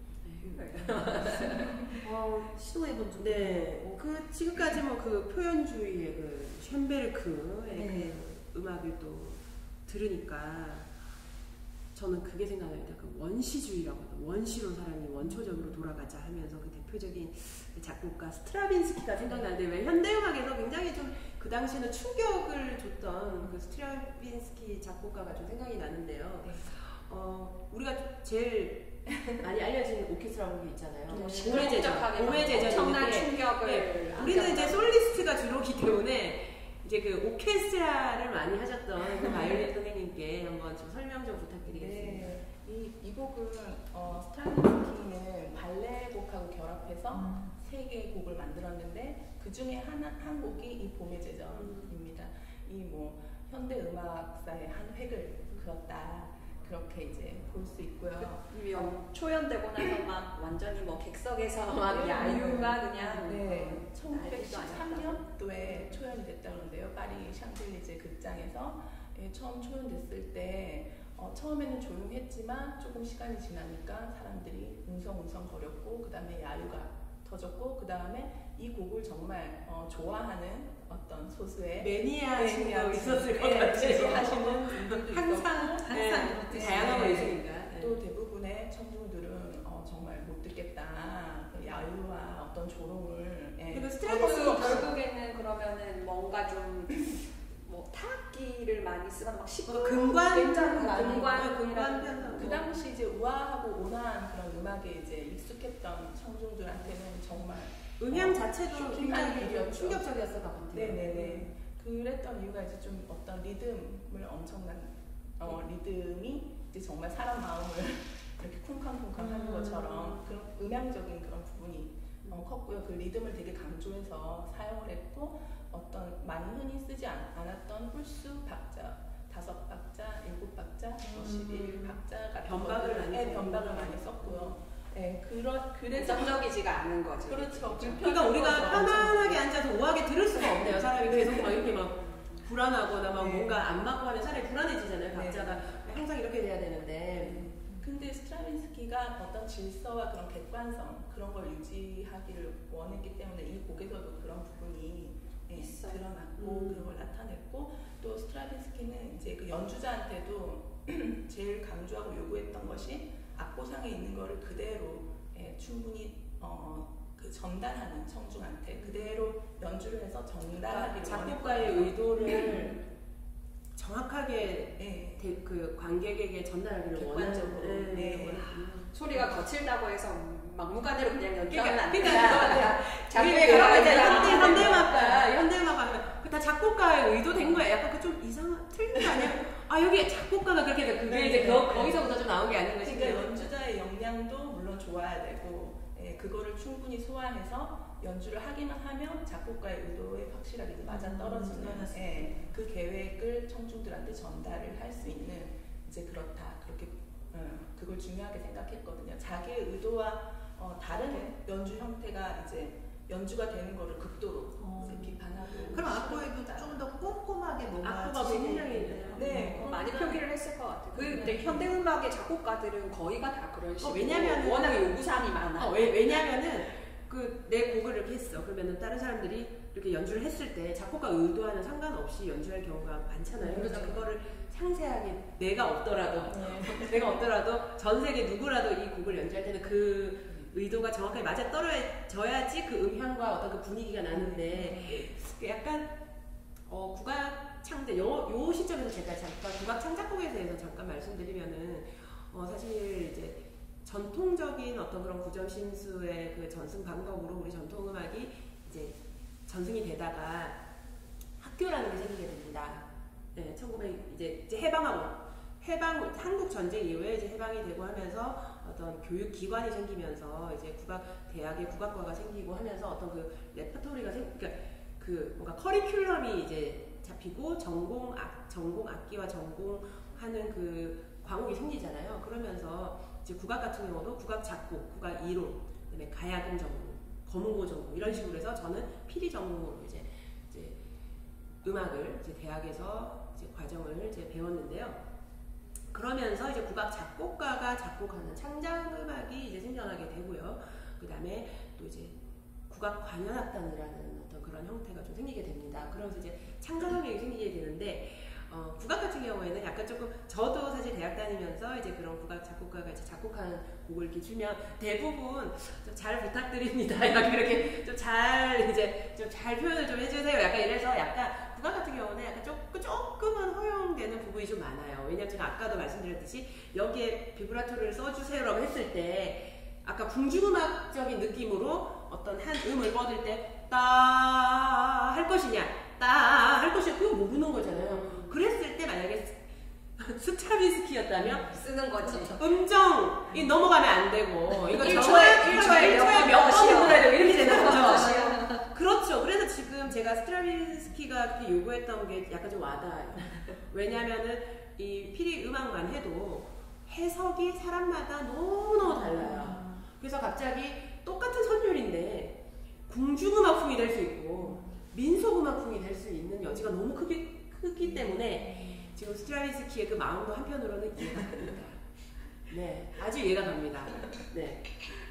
어, 시도해본 적 네, 그 지금까지 뭐 그 표현주의의 그 쇤베르크의 네. 그 음악을 또 들으니까 저는 그게 생각납니다. 그 원시주의라고 하죠. 원시로 사람이 원초적으로 돌아가자 하면서 그 대표적인 작곡가 스트라빈스키가 생각나는데 왜 현대음악에서 굉장히 좀 그 당시에는 충격을 줬던 그 스트라빈스키 작곡가가 좀 생각이 나는데요. 네. 어, 우리가 제일 많이 알려진 오케스트라 곡이 있잖아요. 뭐 오메제전, 시끌벅적하게 오메제전 엄청난 있는데 충격을 네, 우리는 이제 솔리스트가 주로기 때문에 이제 그 오케스트라를 많이 하셨던 그 바이올린 선생님께 한번 좀 설명 좀 부탁드리겠습니다. 네, 이, 이 곡은 어, 스트라빈스키는 발레 곡하고 결합해서 음. 세 개의 곡을 만들었는데 그 중에 한, 한 곡이 이 봄의 제전입니다. 이 뭐 현대 음악사의 한 획을 그었다 그렇게 이제 볼 수 있고요. 이미 초연되고 나서 막 완전히 뭐 객석에서 막 네. 야유가 그냥 네, 어, 천구백십삼 년도에 초연이 됐다는데요. 파리 샹젤리제 극장에서 예, 처음 초연됐을 때 어, 처음에는 조용했지만 조금 시간이 지나니까 사람들이 웅성웅성거렸고 그 다음에 야유가 터졌고 그 다음에 이 곡을 정말 어, 좋아하는 어떤 소수의 매니아신 거 매니아 있었을 것 예, 같아요. 지지하시는 분들도 항상 있었고 네, 항상 그렇듯이 다양하고 네. 있으니까. 네. 또 대부분의 청중들은 어, 정말 못 듣겠다 그 야유와 어떤 조롱을 예, 그리고 결국, 스트라빈스키 결국에는 그러면은 뭔가 좀 뭐 타악기를 많이 쓰거나 막 시끄러운 금관 굉장히 많이 금관 금관 편하고 그 당시 이제 우아하고 온화한 그런 음악에 이제 익숙했던 청중들한테는 정말 음향 어, 자체도 쇼킹한 굉장히 좀 일이었죠. 충격적이었을 것 같아요. 네네네. 그랬던 이유가 이제 좀 어떤 리듬을 엄청난 어, 리듬이 이제 정말 사람 마음을 이렇게 쿵쾅쿵쾅 하는 음. 것처럼 그런 음향적인 그런 부분이 어, 컸고요. 그 리듬을 되게 강조해서 사용을 했고 어떤 많이 흔히 쓰지 않, 않았던 홀수 박자, 다섯 박자, 일곱 박자, 뭐 십일 박자 같은 변박을 것들을, 많이 네, 썼구나. 변박을 많이 썼고요. 네, 그런 그래서 긍정적이지가 않은 거죠. 그렇죠. 그러니까 우리가 거죠. 편안하게 앉아서 우아하게 들을 수가 없네요. 사람이 계속 막 이렇게 막 불안하거나 막 네. 뭔가 안 맞고 하면 사람이 불안해지잖아요. 네. 박자가 항상 이렇게 돼야 되는데. 근데 스트라빈스키가 어떤 질서와 그런 객관성 그런 걸 유지하기를 원했기 때문에 이 곡에서도 그런 부분이 예, 있어요. 드러났고 음. 그런 걸 나타냈고 또 스트라빈스키는 이제 그 연주자한테도 제일 강조하고 요구했던 것이 악보상에 있는 거를 그대로 예, 충분히 어, 그 전달하는 청중한테 그대로 연주를 해서 전달하기를 작곡가의 의도를 정확하게 네. 대, 그 관객에게 전달하기를 객관적으로. 원하는 네. 네. 원하는. 소리가 거칠다고 해서 막무가내로 그냥 연주하면 그러니까, 안 그러니까 된다. 자기의 그 그런 이제 현대 현대음악가 현대음악 하면 그 다 작곡가의 의도된 거야. 약간 그 좀 이상한 틀린 거 아니야? 아 여기 작곡가가 그렇게 돼. 그게 네, 이제 네, 그, 네. 거기서부터 좀 나온 게 아닌가 그러니까 싶어요. 연주자의 역량도 물론 좋아야 되고 예, 그거를 충분히 소화해서 연주를 하기만 하면 작곡가의 의도에 확실하게 이제 맞아 떨어지는 음, 예, 그 계획을 청중들한테 전달을 할 수 있는 이제 그렇다 그렇게 어, 그걸 중요하게 생각했거든요. 자기의 의도와 어, 다른 연주 형태가 이제 연주가 되는 거를 극도로 어. 이제 비판하고 그럼 악보에도 좀 더 꼼꼼하게 뭔가 악보가 지식이 분명히 있네요. 있네요. 네, 어, 많이 표기를 했을 것 같아요. 그 근데 네. 현대음악의 작곡가들은 거의가 다 그런 식으로 왜냐면은- 워낙에 요구사항이 많아. 어, 왜, 왜냐면은 그 내 곡을 이렇게 했어. 그러면은 다른 사람들이 이렇게 연주를 했을 때 작곡가 의도와는 상관없이 연주할 경우가 많잖아요. 그래서 그렇죠. 그거를 상세하게 내가 없더라도 네. 내가 없더라도 전 세계 누구라도 이 곡을 연주할 때는 그 의도가 정확하게 맞아 떨어져야지 그 음향과 어떤 그 분위기가 나는데 약간 어, 국악 창작 요, 요 시점에서 제가 잠깐 국악 창작곡에 대해서 잠깐 말씀드리면은 어, 사실 이제 전통적인 어떤 그런 구점 신수의 그 전승 방법으로 우리 전통 음악이 이제 전승이 되다가 학교라는 게 생기게 됩니다. 네, 천구백 이제, 이제 해방하고 해방 한국 전쟁 이후에 이제 해방이 되고 하면서 어떤 교육 기관이 생기면서 이제 국악 대학의 국악과가 생기고 하면서 어떤 그 레퍼토리가 생 그러니까 그 뭔가 커리큘럼이 이제 잡히고 전공 악 전공 악기와 전공하는 그 과목이 생기잖아요. 그러면서 이제 국악 같은 경우도 국악 작곡, 국악 이론, 그다음에 가야금 전공, 검은고 전공 이런 식으로 해서 저는 피리 전공으로 이제 이제 음악을 이제 대학에서 이제 과정을 이제 배웠는데요. 그러면서 이제 국악 작곡가가 작곡하는 창작 음악이 이제 생겨나게 되고요. 그 다음에 또 이제 국악 관현악단이라는 어떤 그런 형태가 좀 생기게 됩니다. 그러면서 이제 창작 음악이 생기게 되는데, 어, 국악 같은 경우에는 약간 조금 저도 사실 대학 다니면서 이제 그런 국악 작곡가가 이제 작곡하는 곡을 이렇게 주면 대부분 좀 잘 부탁드립니다. 약간 그렇게 좀 잘 이제 좀 잘 표현을 좀 해주세요. 약간 이래서 약간 국악 같은 경우는 약간 조금, 조금은 허용되는 부분이 좀 많아요. 왜냐면 제가 아까도 말씀드렸듯이 여기에 비브라토를 써주세요라고 했을 때 아까 궁중음악적인 느낌으로 어떤 한 음을 뻗을 때 따 할 것이냐 따 할 것이냐 그거 모르는 거잖아요. 그랬을 때 만약에 스트라빈스키였다면 쓰는 거지. 음정이 넘어가면 안 되고 이거 일 초에- 정말 일 초에 일 초에 몇 몇 번이요. 번을 불러야 되고 이렇게 되는 거죠. 것이요. 그렇죠. 그래서 지금 제가 스트라빈스키가 그렇게 요구했던 게 약간 좀 와닿아요. 왜냐면은 이 피리 음악만 해도 해석이 사람마다 너무너무 달라요. 그래서 갑자기 똑같은 선율인데 궁중음악풍이 될 수 있고 민속음악풍이 될 수 있는 여지가 너무 크기, 크기 때문에 지금 스트라빈스키의 그 마음도 한편으로는 이해가 갑니다. 네, 아주 이해가 갑니다. 네.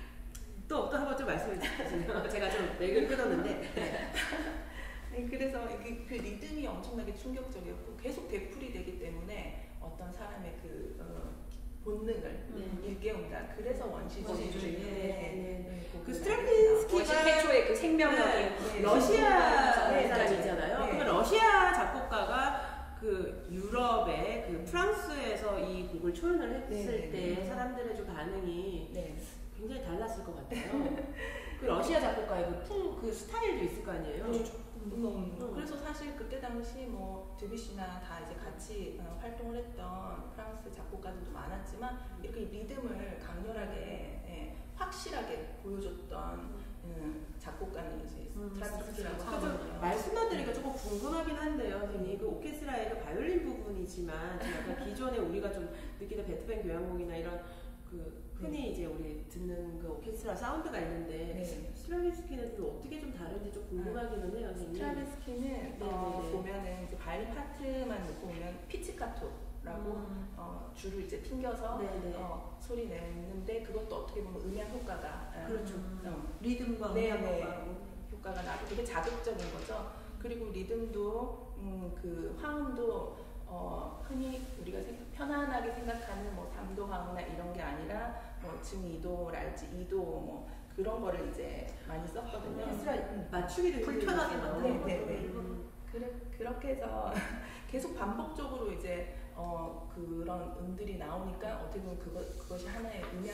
또, 또 한 번 좀 말씀해 주시면 제가 좀 맥을 끊었는데 네. 아니, 그래서 그, 그 리듬이 엄청나게 충격적이었고 계속 되풀이 되기 때문에 어떤 사람의 그 어, 본능을 네. 일깨운다. 그래서 원시주의. 원시주의. 네, 네. 네, 그 곡을 스트라빈스키가 원시 태초의 그 생명력이 네, 러시아 네, 사람이잖아요. 네. 그러면 러시아 작곡가가 그 유럽의 그 프랑스에서 이 곡을 초연을 했을 네, 때 네. 사람들의 좀 반응이 네. 굉장히 달랐을 것 같아요. 그 러시아 작곡가의 그, 풍, 그 스타일도 있을 거 아니에요. 음, 음. 그래서 사실 그때 당시 뭐 드뷔시나 다 이제 같이 어, 활동을 했던 프랑스 작곡가들도 많았지만 이렇게 리듬을 강렬하게 예, 확실하게 보여줬던 음, 작곡가는 이제 음, 스트라빈스키라고 좀 하거든요. 말씀만 드리니까 조금 궁금하긴 한데요, 선생님. 그 오케스트라의 그 바이올린 부분이지만 좀 약간 기존에 우리가 좀 느끼는 베토벤 교향곡이나 이런 그 흔히 이제 우리 듣는 그 오케스트라 사운드가 있는데 네. 스트라빈스키는 좀 어떻게 좀 다른지 좀 궁금하기는 해요, 선생님. 스트라빈스키는 어, 네네네. 보면은 이제 바이올린 파트만 놓고 보면 피치카토라고 음. 어, 줄을 이제 튕겨서 네네. 어, 소리 내는데 그것도 어떻게 보면 음향 효과가 어, 그렇죠. 어, 리듬과 네, 음향과 네. 효과가 나고 되게 자극적인 거죠. 그리고 리듬도 음, 그 화음도 어, 흔히 우리가 생각, 편안하게 생각하는 뭐 삼도 화음이나 이런 게 아니라 뭐 뭐 증이도랄지 이도 뭐 그런 거를 이제 많이 썼거든요. 음. 맞추기도 불편하게 힘들겠어요. 만드는 네, 네, 네. 음. 그래, 그렇게 해서 계속 반복적으로 이제 어, 그런 음들이 나오니까 어떻게 보면 그거, 그것이 하나의 음향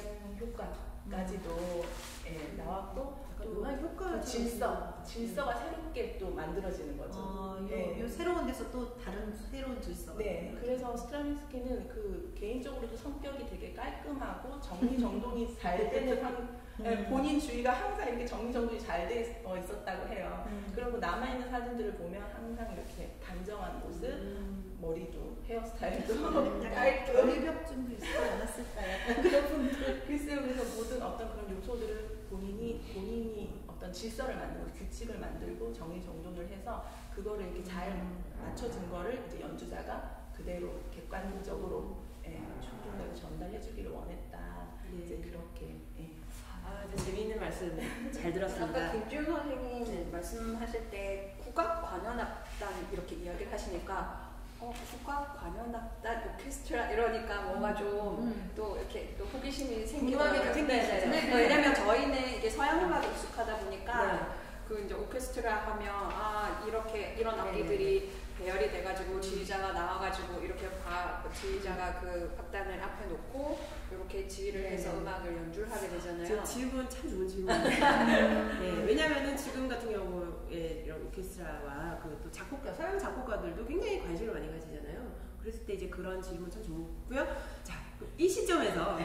효과까지도 음. 예, 나왔고 또 음악 효과 그 질서, 질서가 새롭게 또 만들어지는 거죠. 어, 요, 네. 요 새로운 데서 또 다른 새로운 질서. 네, 그래서 스트라빈스키는 그 개인적으로도 성격이 되게 깔끔하고 정리정돈이 잘 되는 한, 음. 본인 주의가 항상 이렇게 정리정돈이 잘 돼 어, 있었다고 해요. 음. 그리고 남아있는 사진들을 보면 항상 이렇게 단정한 모습, 음. 머리도, 헤어스타일도 약간 깔끔. 결의벽증도 있지 않았을까? 약간 그런 분들. 글쎄요, 그래서 모든 어떤 그런 요소들을 본인이, 본인이 어떤 질서를 만들고 규칙을 만들고 정리정돈을 해서 그거를 이렇게 잘 맞춰진 거를 이제 연주자가 그대로 객관적으로 예, 충분하게 전달해 주기를 원했다. 네. 이제 그렇게. 예. 아, 이제 재미있는 말씀 잘 들었습니다. 아까 김지우 선생님 네. 말씀하실 때 국악 관현악단 이렇게 이야기를 하시니까 어, 국악 관현악단 오케스트라 이러니까 뭔가 좀 또 음. 이렇게 또 호기심이 생기더라고요. 생기죠. 네. 왜냐면 저희는 이게 서양 음악에 익숙하다 보니까 네. 그 이제 오케스트라 하면 아 이렇게 이런 악기들이 네. 배열이 돼가지고 지휘자가 나와가지고 이렇게 바, 지휘자가 그 악단을 앞에 놓고 이렇게 지휘를 해서 네. 음악을 연주를 하게 되잖아요. 질문 참 좋은 질문이에요. 네, 왜냐면은 지금 같은 경우에 이런 오케스트라와 그 또 작곡가, 서양 작곡가들도 굉장히 관심을 많이 가지잖아요. 그랬을 때 이제 그런 질문 참 좋고요. 자, 이 시점에서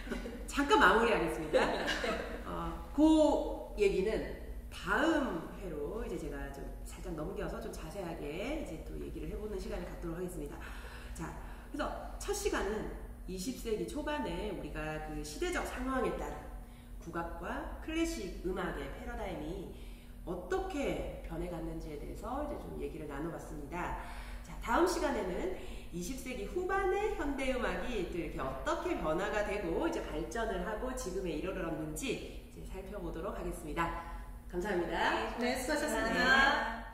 잠깐 마무리하겠습니다. 어, 그 얘기는 다음 회로 이제 제가 좀 살짝 넘겨서 좀 자세하게 이제 또 얘기를 해보는 시간을 갖도록 하겠습니다. 자, 그래서 첫 시간은 이십 세기 초반에 우리가 그 시대적 상황에 따른 국악과 클래식 음악의 패러다임이 어떻게 변해갔는지에 대해서 이제 좀 얘기를 나눠봤습니다. 자, 다음 시간에는 이십 세기 후반의 현대음악이 또 이렇게 어떻게 변화가 되고 이제 발전을 하고 지금에 이르렀는지 이제 살펴보도록 하겠습니다. 감사합니다. 네, 수고하셨습니다.